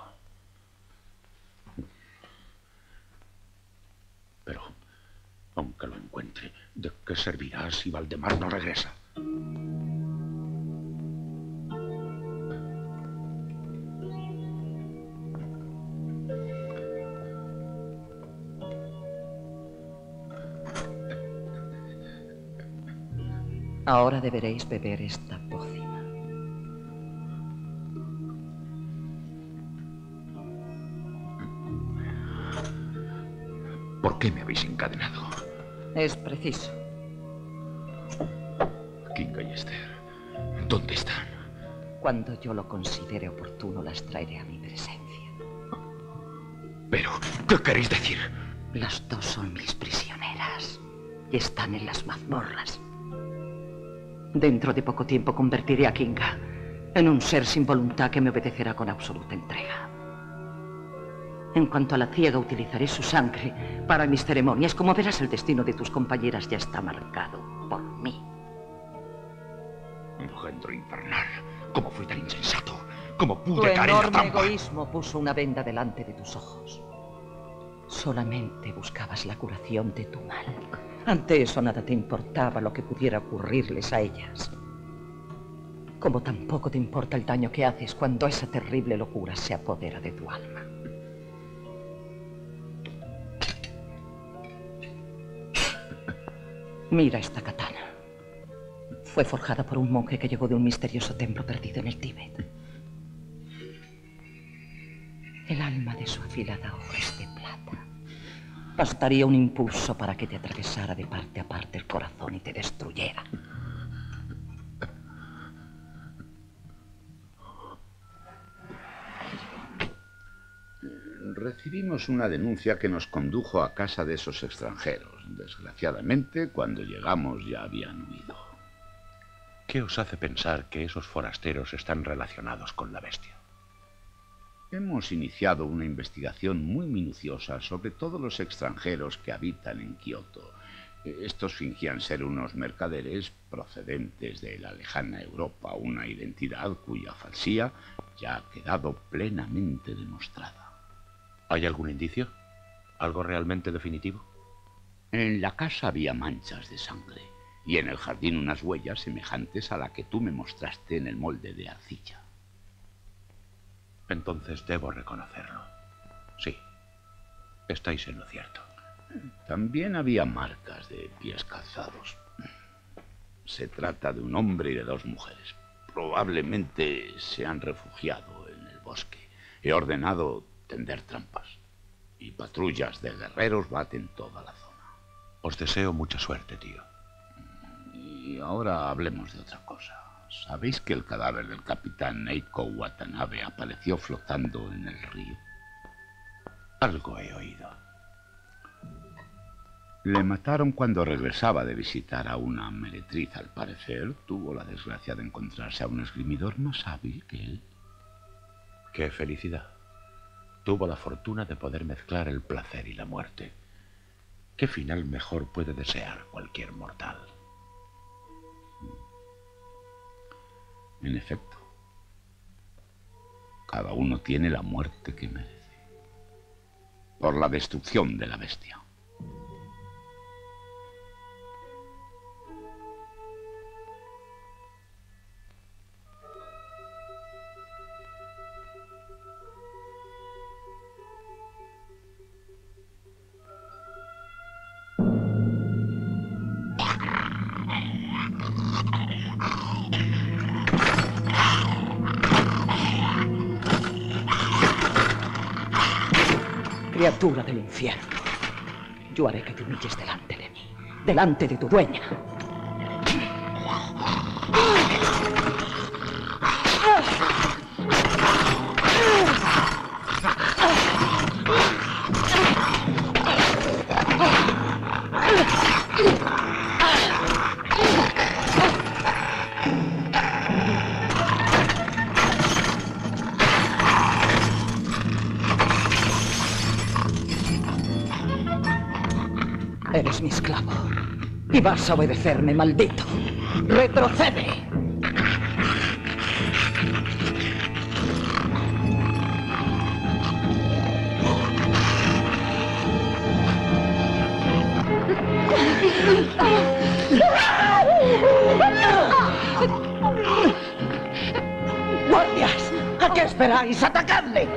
Pero, aunque lo encuentre, ¿de qué servirá si Valdemar no regresa? Ahora deberéis beber esta pócima. ¿Por qué me habéis encadenado? Es preciso. Kinga y Esther, ¿dónde están? Cuando yo lo considere oportuno, las traeré a mi presencia. Pero, ¿qué queréis decir? Las dos son mis prisioneras y están en las mazmorras. Dentro de poco tiempo convertiré a Kinga en un ser sin voluntad que me obedecerá con absoluta entrega. En cuanto a la ciega, utilizaré su sangre para mis ceremonias. Como verás, el destino de tus compañeras ya está marcado por mí. Engendro infernal. ¿Cómo fui tan insensato? ¿Cómo Tu pude caer en la enorme trampa? egoísmo puso una venda delante de tus ojos. Solamente buscabas la curación de tu mal. Ante eso nada te importaba lo que pudiera ocurrirles a ellas. Como tampoco te importa el daño que haces cuando esa terrible locura se apodera de tu alma. Mira esta katana. Fue forjada por un monje que llegó de un misterioso templo perdido en el Tíbet. El alma de su afilada hoja es de plata. Bastaría un impulso para que te atravesara de parte a parte el corazón y te destruyera. Recibimos una denuncia que nos condujo a casa de esos extranjeros. Desgraciadamente, cuando llegamos ya habían huido. ¿Qué os hace pensar que esos forasteros están relacionados con la bestia? Hemos iniciado una investigación muy minuciosa sobre todos los extranjeros que habitan en Kioto. Estos fingían ser unos mercaderes procedentes de la lejana Europa, una identidad cuya falsía ya ha quedado plenamente demostrada. ¿Hay algún indicio? ¿Algo realmente definitivo? En la casa había manchas de sangre y en el jardín unas huellas semejantes a la que tú me mostraste en el molde de arcilla. Entonces debo reconocerlo. Sí, estáis en lo cierto. También había marcas de pies calzados. Se trata de un hombre y de dos mujeres. Probablemente se han refugiado en el bosque. He ordenado tender trampas y patrullas de guerreros baten toda la zona. Os deseo mucha suerte, tío. Y ahora hablemos de otra cosa. ¿Sabéis que el cadáver del capitán Neiko Watanabe apareció flotando en el río? Algo he oído. Le mataron cuando regresaba de visitar a una meretriz. Al parecer, tuvo la desgracia de encontrarse a un esgrimidor más hábil que él. ¡Qué felicidad! Tuvo la fortuna de poder mezclar el placer y la muerte. ¿Qué final mejor puede desear cualquier mortal? En efecto, cada uno tiene la muerte que merece, por la destrucción de la bestia. Criatura del infierno, yo haré que te humilles delante de mí, delante de tu dueña. Eres mi esclavo. Y vas a obedecerme, maldito. ¡Retrocede! ¡Guardias! ¿A qué esperáis? ¡Atacadle!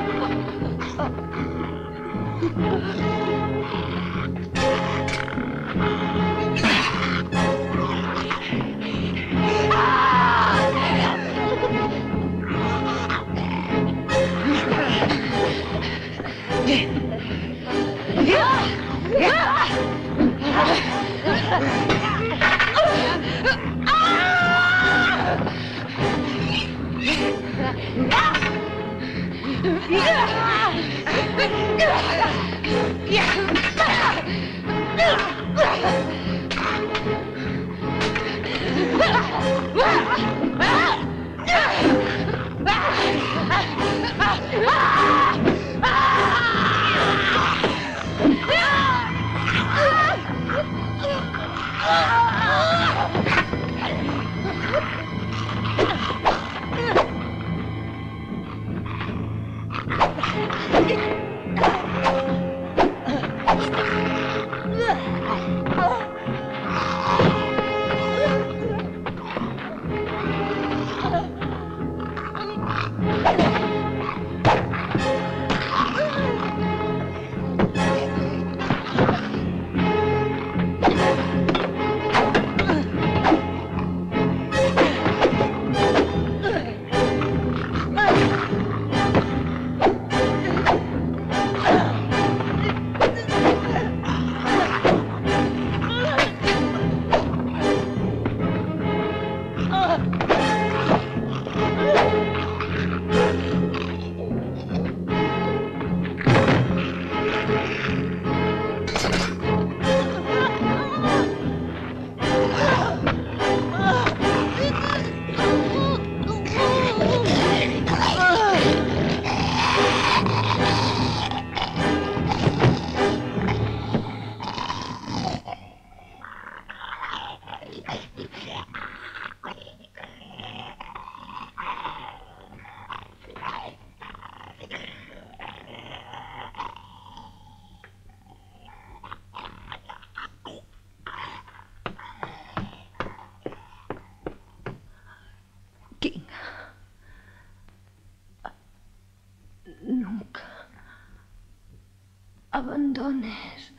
Abandones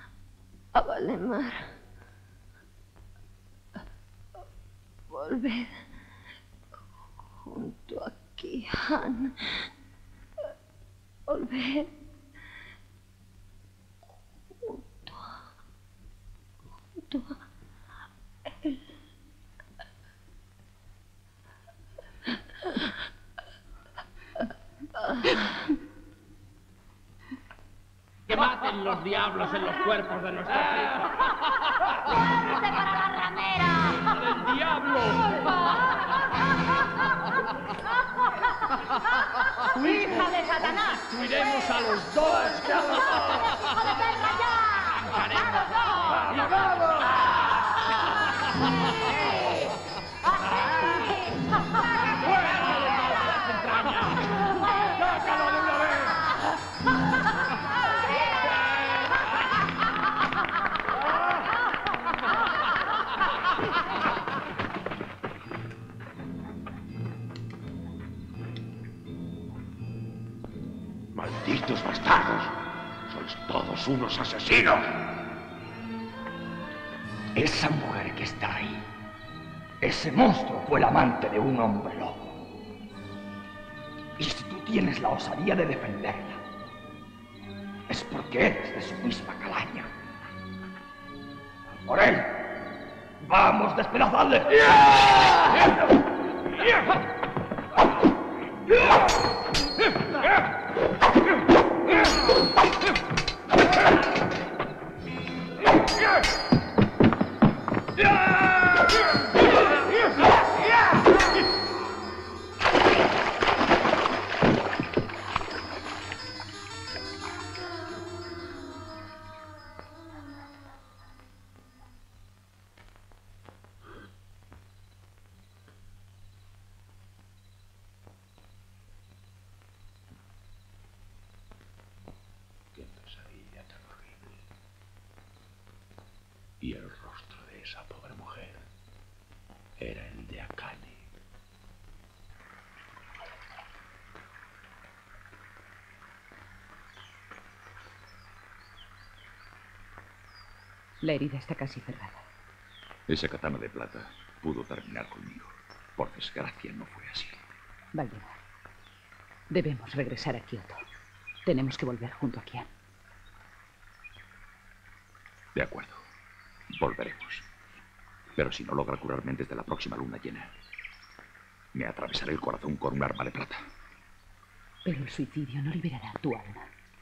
a Valemar. Volved junto a Kian. Volved junto a, junto a él. Que maten los diablos en los cuerpos de nuestros hijos. ¡Muerte para la ramera! ¡Del diablo! ¡Hija de Satanás! ¡Cuidemos a los dos! ¡Hijo de perra ya! ¡A los dos! ¡Malditos bastardos! ¡Sois todos unos asesinos! Esa mujer que está ahí, ese monstruo fue el amante de un hombre lobo. Y si tú tienes la osadía de defenderla, es porque eres de su misma calaña. ¡Por él! ¡Vamos, despedazadle! Y el rostro de esa pobre mujer era el de Akane. La herida está casi cerrada. Esa katana de plata pudo terminar conmigo. Por desgracia no fue así. Valdemar, debemos regresar a Kioto. Tenemos que volver junto a Kian. De acuerdo. Volveremos. Pero si no logra curarme antes de la próxima luna llena, me atravesaré el corazón con un arma de plata. Pero el suicidio no liberará tu alma.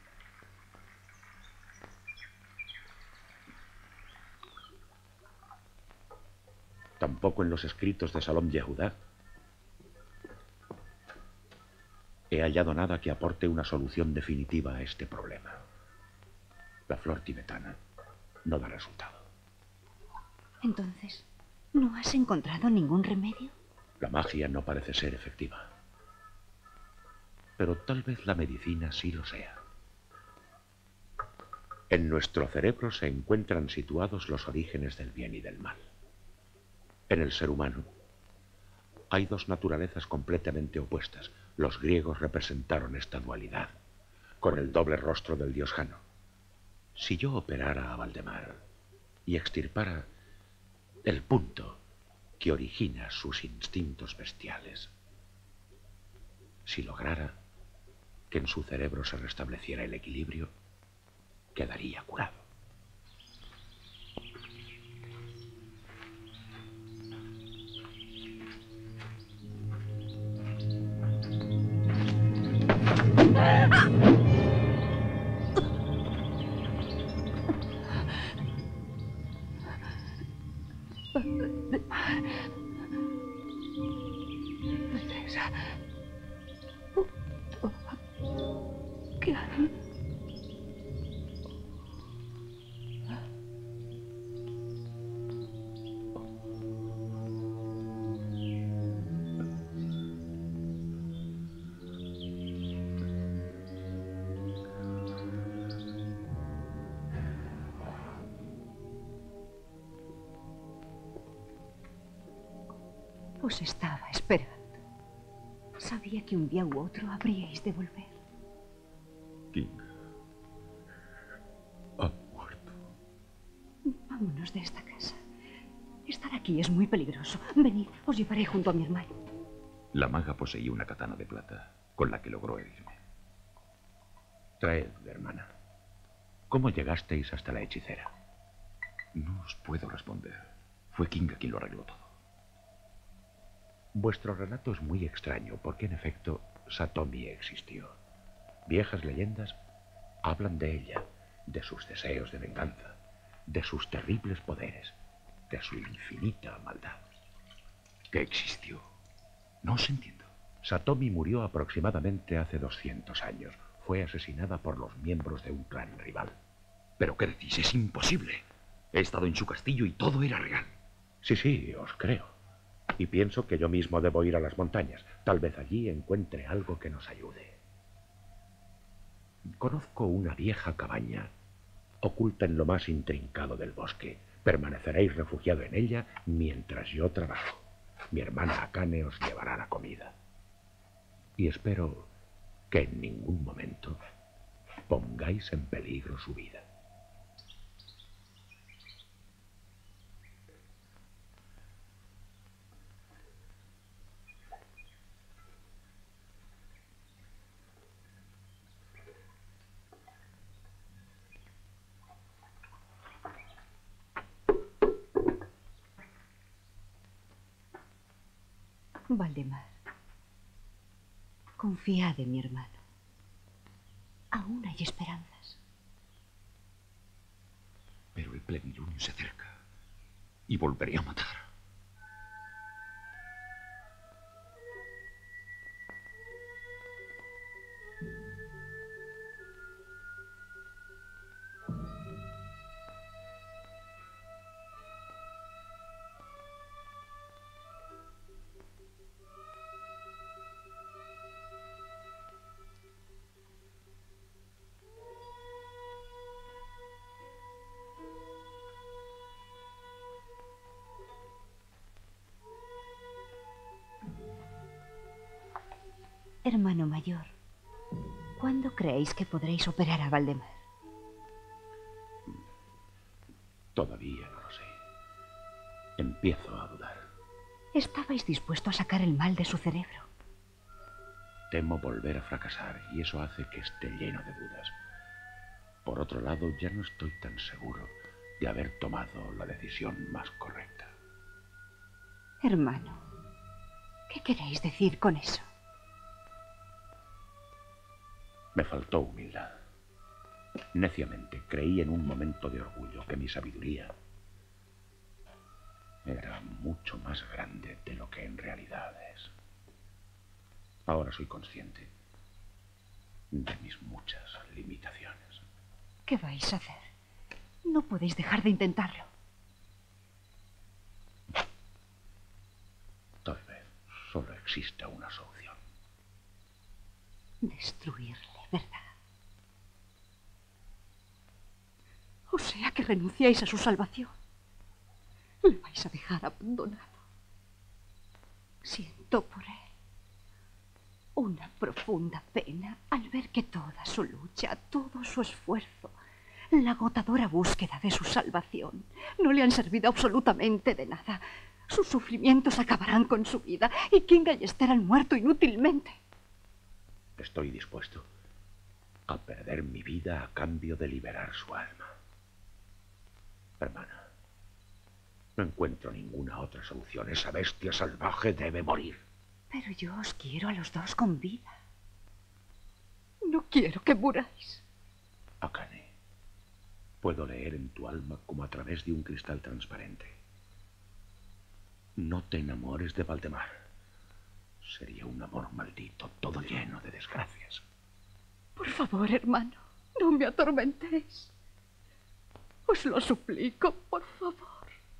Tampoco en los escritos de Salom Yehudá he hallado nada que aporte una solución definitiva a este problema. La flor tibetana no da resultado. Entonces, ¿no has encontrado ningún remedio? La magia no parece ser efectiva. Pero tal vez la medicina sí lo sea. En nuestro cerebro se encuentran situados los orígenes del bien y del mal. En el ser humano hay dos naturalezas completamente opuestas. Los griegos representaron esta dualidad con el doble rostro del dios Jano. Si yo operara a Valdemar y extirpara el punto que origina sus instintos bestiales, si lograra que en su cerebro se restableciera el equilibrio, quedaría curado. Teresa. ¿Qué harán? Os estaba esperando. Sabía que un día u otro habríais de volver. King. Ha muerto. Vámonos de esta casa. Estar aquí es muy peligroso. Venid, os llevaré junto a mi hermano. La maga poseía una katana de plata con la que logró herirme. Traed, hermana. ¿Cómo llegasteis hasta la hechicera? No os puedo responder. Fue Kinga quien lo arregló todo. Vuestro relato es muy extraño, porque en efecto Satomi existió. Viejas leyendas hablan de ella, de sus deseos de venganza, de sus terribles poderes, de su infinita maldad. ¿Qué existió? No os entiendo. Satomi murió aproximadamente hace doscientos años. Fue asesinada por los miembros de un clan rival. ¿Pero qué decís? Es imposible. He estado en su castillo y todo era real. Sí, sí, os creo. Y pienso que yo mismo debo ir a las montañas. Tal vez allí encuentre algo que nos ayude. Conozco una vieja cabaña, oculta en lo más intrincado del bosque. Permaneceréis refugiado en ella mientras yo trabajo. Mi hermana Akane os llevará la comida. Y espero que en ningún momento pongáis en peligro su vida. Valdemar, confiad en mi hermano. Aún hay esperanzas. Pero el plenilunio se acerca y volveré a matar. Hermano mayor, ¿cuándo creéis que podréis operar a Valdemar? Todavía no lo sé. Empiezo a dudar. Estabais dispuesto a sacar el mal de su cerebro. Temo volver a fracasar y eso hace que esté lleno de dudas. Por otro lado, ya no estoy tan seguro de haber tomado la decisión más correcta. Hermano, ¿qué queréis decir con eso? Me faltó humildad. Neciamente creí en un momento de orgullo que mi sabiduría era mucho más grande de lo que en realidad es. Ahora soy consciente de mis muchas limitaciones. ¿Qué vais a hacer? No podéis dejar de intentarlo. Tal vez solo exista una solución. Destruirle, ¿verdad? O sea que renunciáis a su salvación. Le vais a dejar abandonado. Siento por él una profunda pena al ver que toda su lucha, todo su esfuerzo, la agotadora búsqueda de su salvación, no le han servido absolutamente de nada. Sus sufrimientos acabarán con su vida y Kinga y Esther han muerto inútilmente. Estoy dispuesto a perder mi vida a cambio de liberar su alma. Hermana, no encuentro ninguna otra solución. Esa bestia salvaje debe morir. Pero yo os quiero a los dos con vida. No quiero que muráis. Akane, puedo leer en tu alma como a través de un cristal transparente. No te enamores de Valdemar. Sería un amor maldito, todo lleno de desgracias. Por favor, hermano, no me atormentéis. Os lo suplico, por favor.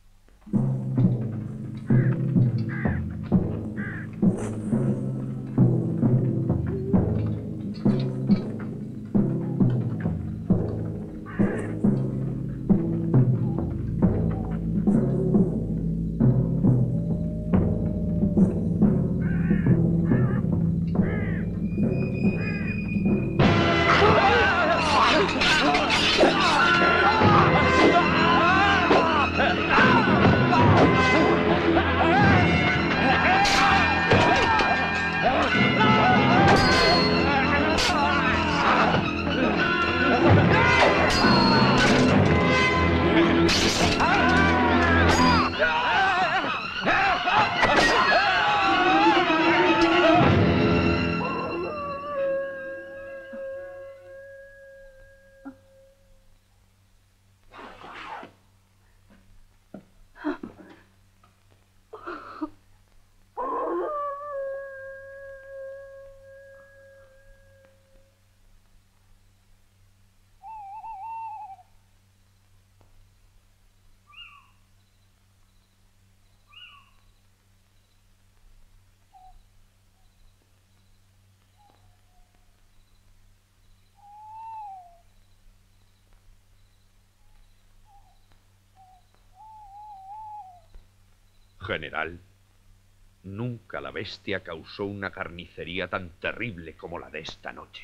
General, nunca la bestia causó una carnicería tan terrible como la de esta noche.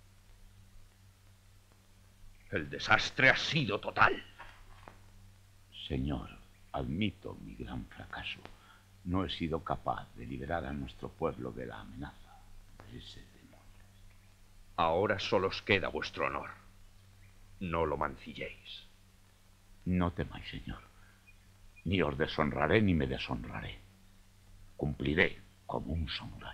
El desastre ha sido total. Señor, admito mi gran fracaso. No he sido capaz de liberar a nuestro pueblo de la amenaza de ese demonio. Ahora solo os queda vuestro honor. No lo mancilléis. No temáis, señor. Ni os deshonraré ni me deshonraré. Cumpliré como un samurái.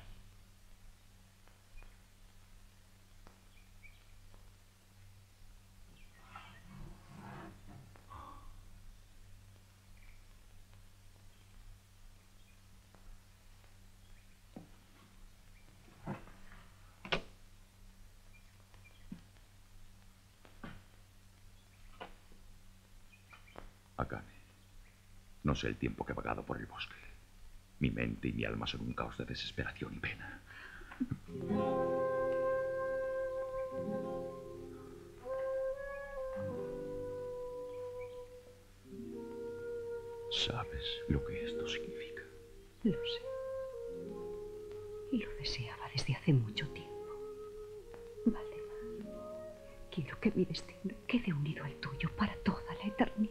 Akane, no sé el tiempo que he vagado por el bosque. Mi mente y mi alma son un caos de desesperación y pena. ¿Sabes lo que esto significa? Lo sé. Y lo deseaba desde hace mucho tiempo. Valdemar, quiero que mi destino quede unido al tuyo para toda la eternidad.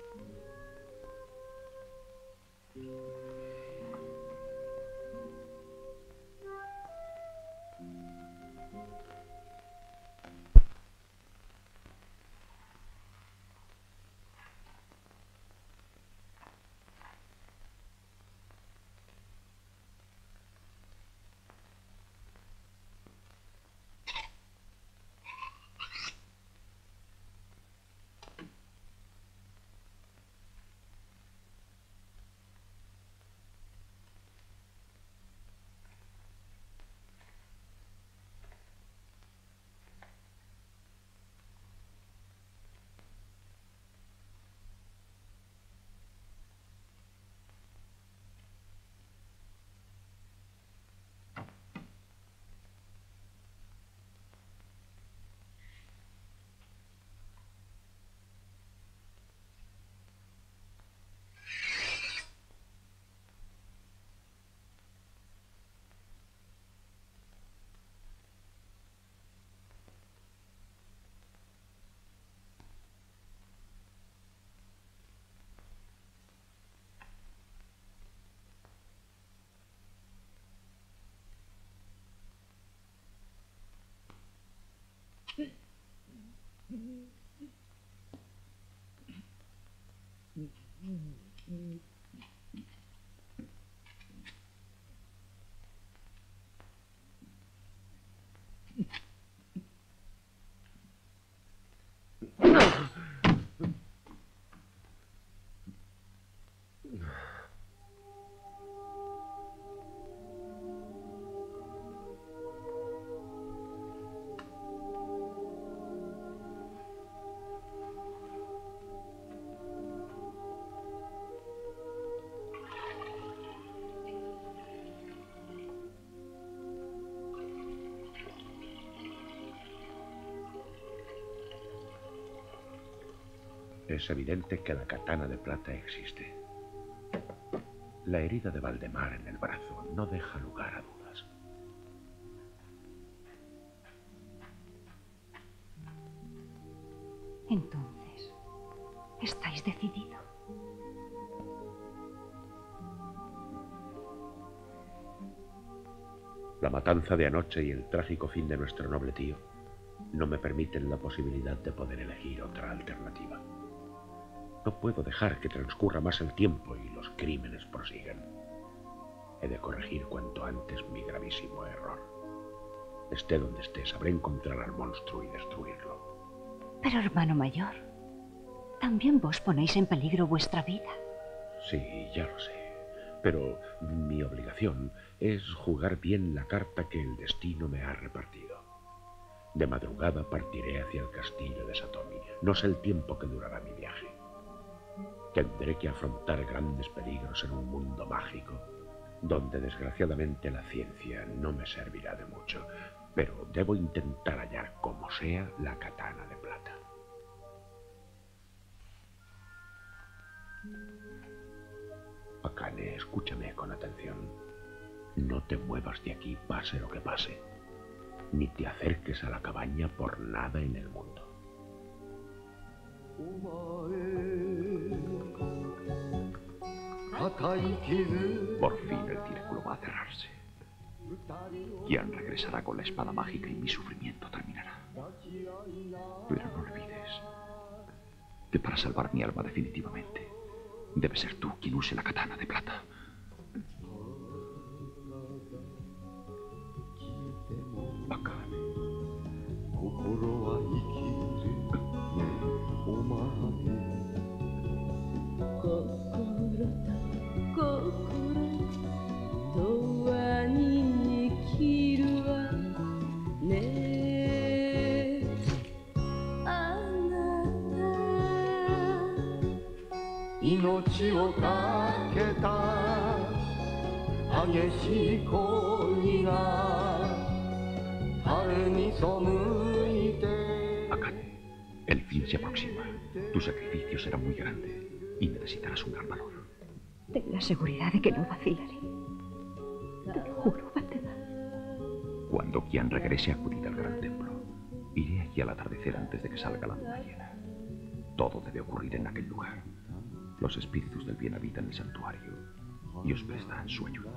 Es evidente que la katana de plata existe. La herida de Valdemar en el brazo no deja lugar a dudas. Entonces, ¿estáis decidido? La matanza de anoche y el trágico fin de nuestro noble tío no me permiten la posibilidad de poder elegir otra alternativa. No puedo dejar que transcurra más el tiempo y los crímenes prosigan. He de corregir cuanto antes mi gravísimo error. Esté donde esté, sabré encontrar al monstruo y destruirlo. Pero, hermano mayor, también vos ponéis en peligro vuestra vida. Sí, ya lo sé. Pero mi obligación es jugar bien la carta que el destino me ha repartido. De madrugada partiré hacia el castillo de Satomi. No sé el tiempo que durará mi viaje. Tendré que afrontar grandes peligros en un mundo mágico, donde desgraciadamente la ciencia no me servirá de mucho, pero debo intentar hallar como sea la katana de plata. Akane, escúchame con atención. No te muevas de aquí, pase lo que pase, ni te acerques a la cabaña por nada en el mundo. Por fin el círculo va a cerrarse. Qian regresará con la espada mágica y mi sufrimiento terminará. Pero no olvides que para salvar mi alma definitivamente, debe ser tú quien use la katana de plata. Akane. Akane, el fin se aproxima. Tu sacrificio será muy grande y necesitarás un gran valor. Ten la seguridad de que no vacilaré. Te lo juro, Valdemar. Cuando Qian regrese, acudid al gran templo. Iré allí al atardecer antes de que salga la luna llena. Todo debe ocurrir en aquel lugar. Los espíritus del bien habitan el santuario y os prestarán su ayuda.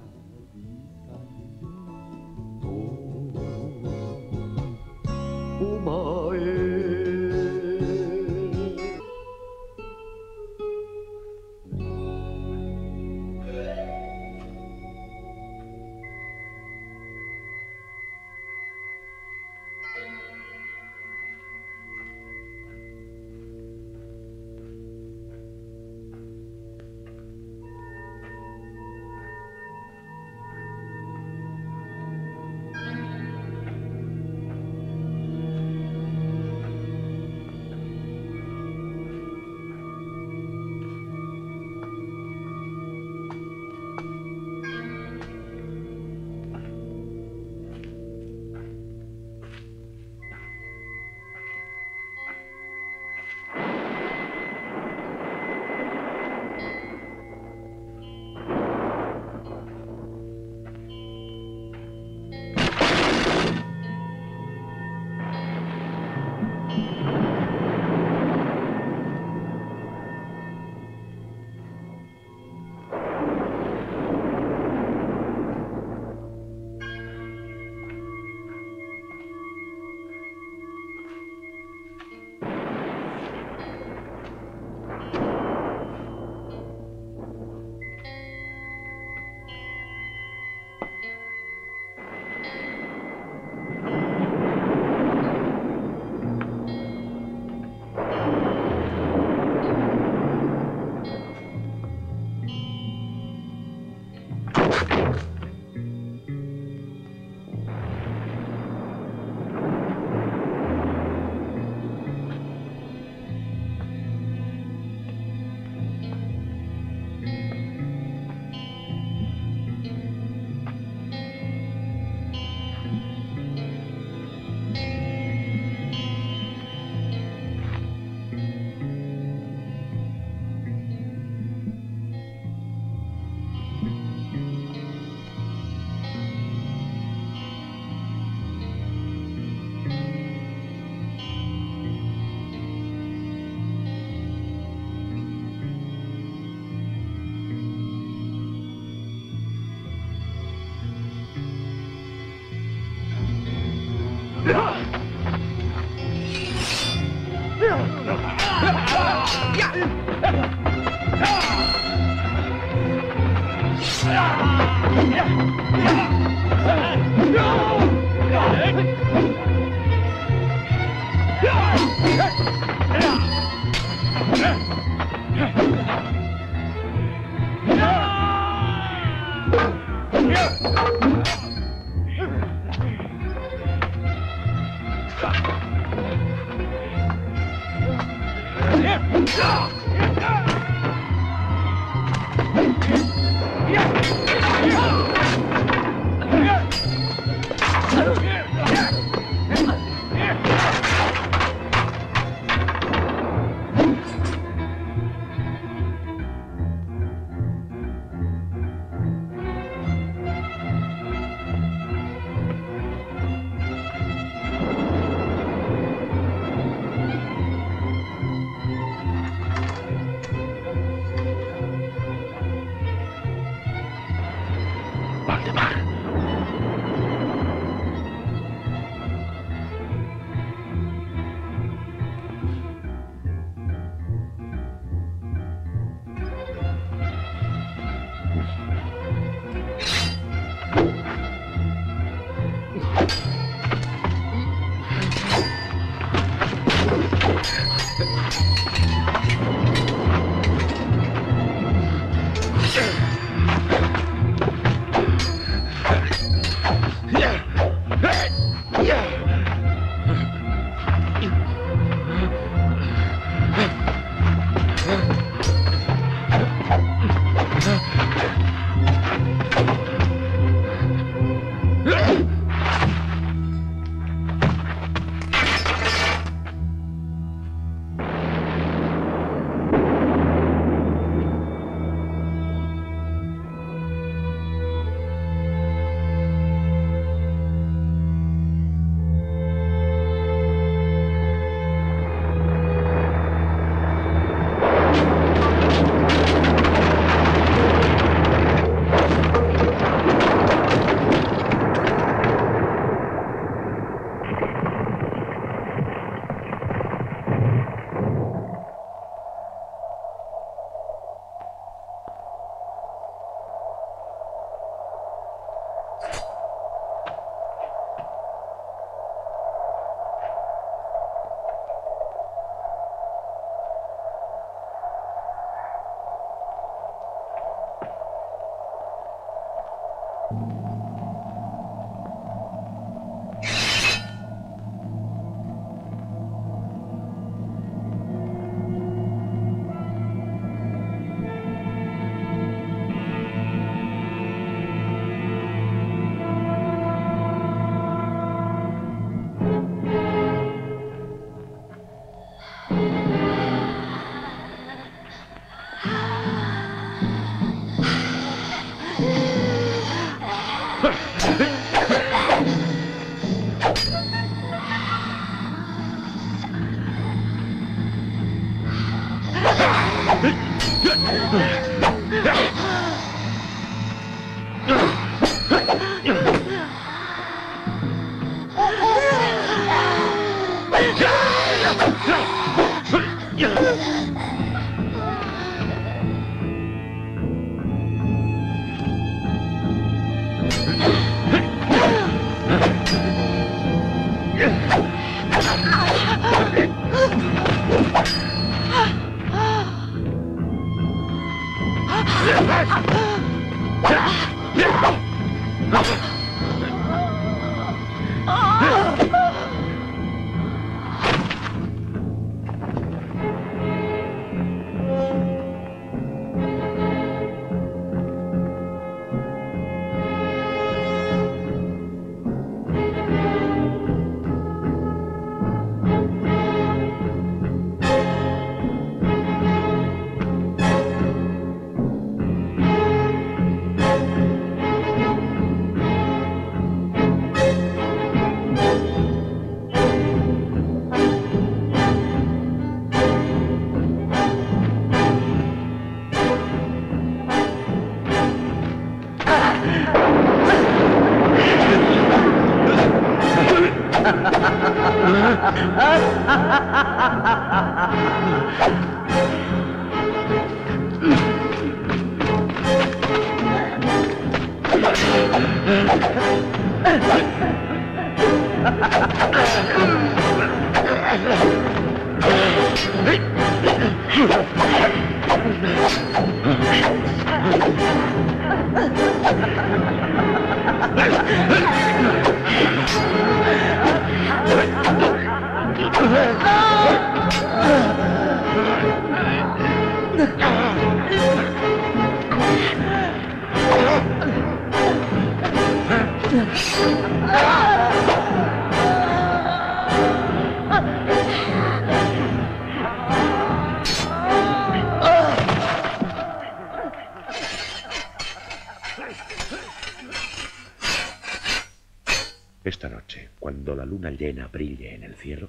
Esta noche, cuando la luna llena brille en el cielo,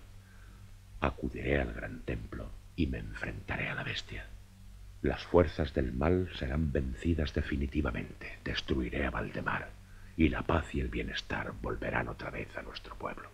acudiré al gran templo y me enfrentaré a la bestia. Las fuerzas del mal serán vencidas definitivamente. Destruiré a Valdemar y la paz y el bienestar volverán otra vez a nuestro pueblo.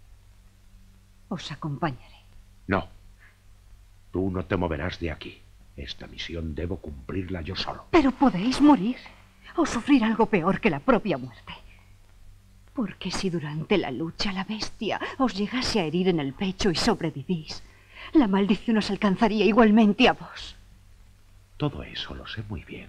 Os acompañaré. No, tú no te moverás de aquí. Esta misión debo cumplirla yo solo. Pero podéis morir o sufrir algo peor que la propia muerte. Porque si durante la lucha la bestia os llegase a herir en el pecho y sobrevivís, la maldición os alcanzaría igualmente a vos. Todo eso lo sé muy bien.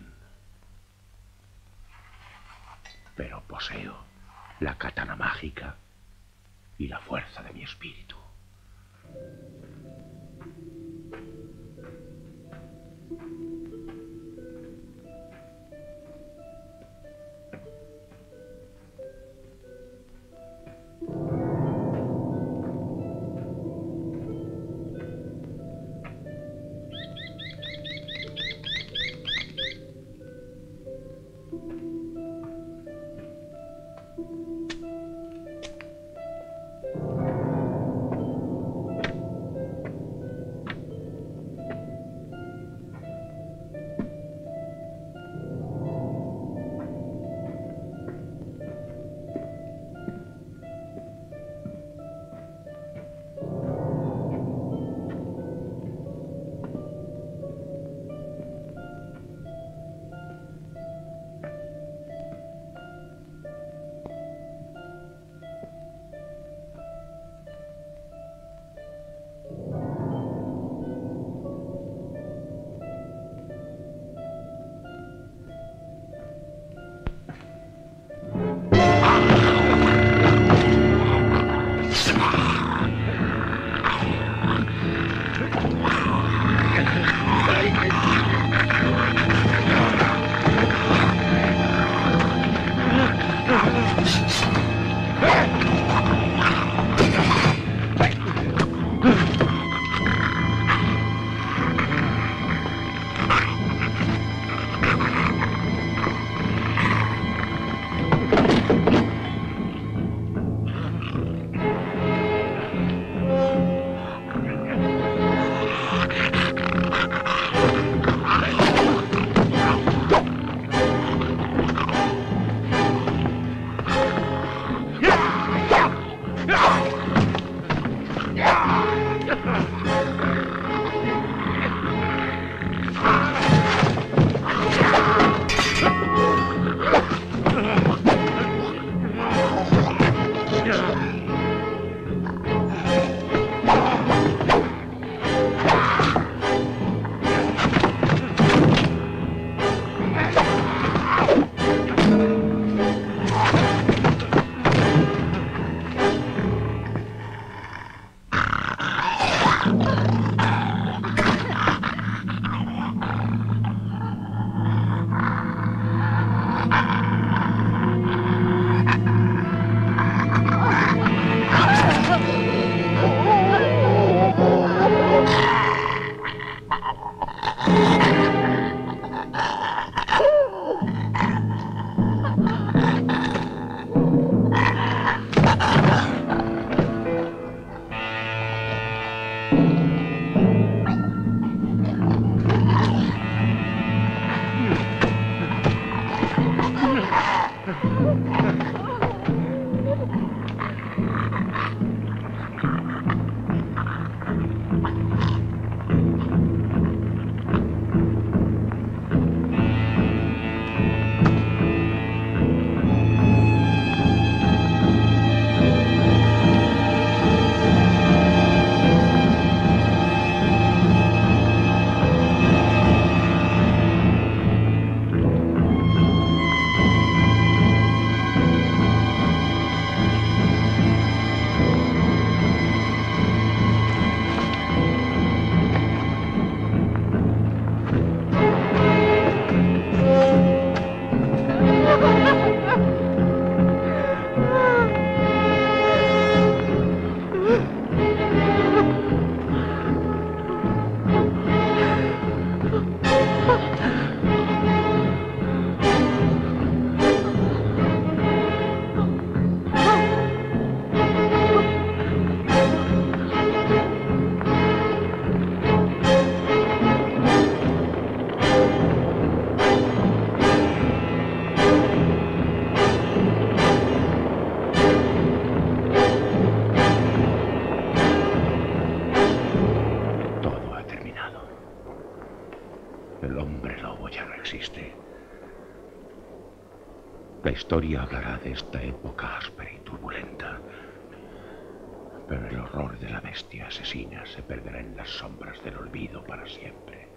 Pero poseo la katana mágica y la fuerza de mi espíritu. La historia hablará de esta época áspera y turbulenta, pero el horror de la bestia asesina se perderá en las sombras del olvido para siempre.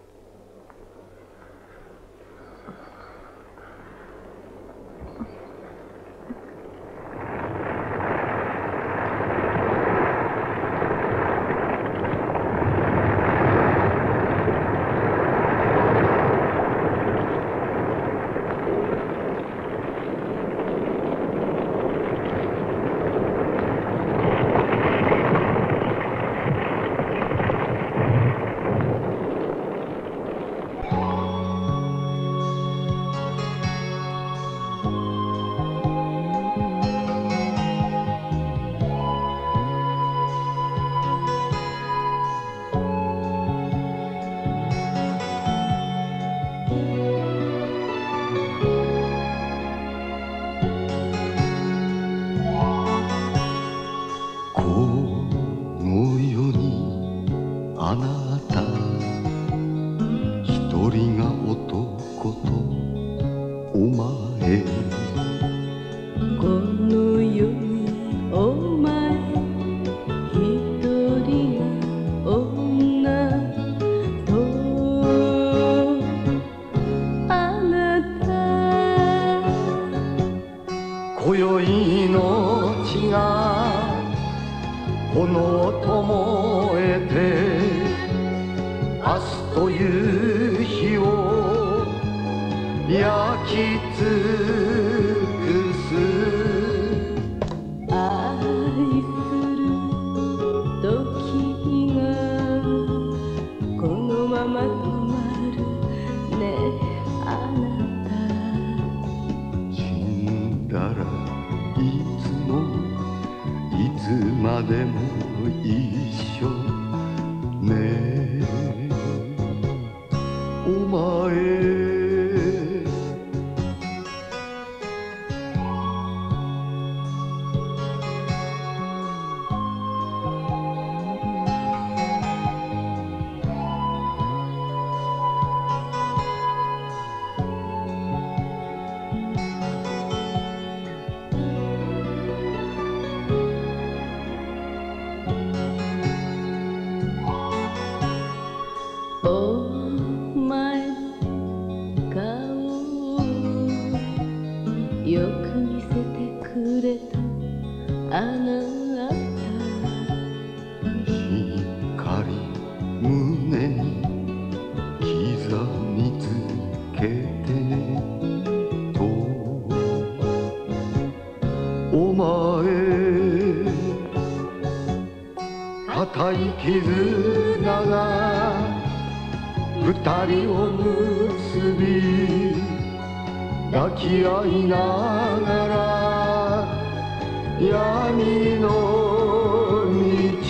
二人を結び抱き合いながら闇の道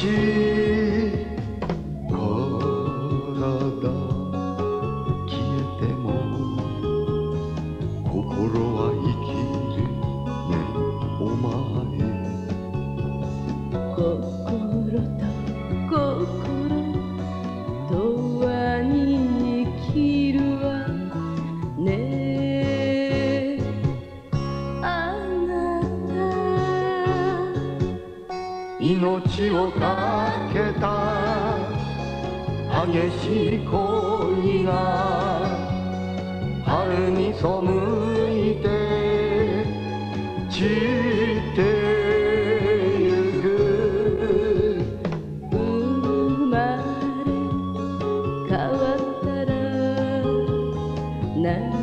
体消えても心は生きるねお前心と心とはに生きるわねあなた命をかけた激しい恋が春に背いて散ってゆく生まれ変わったら何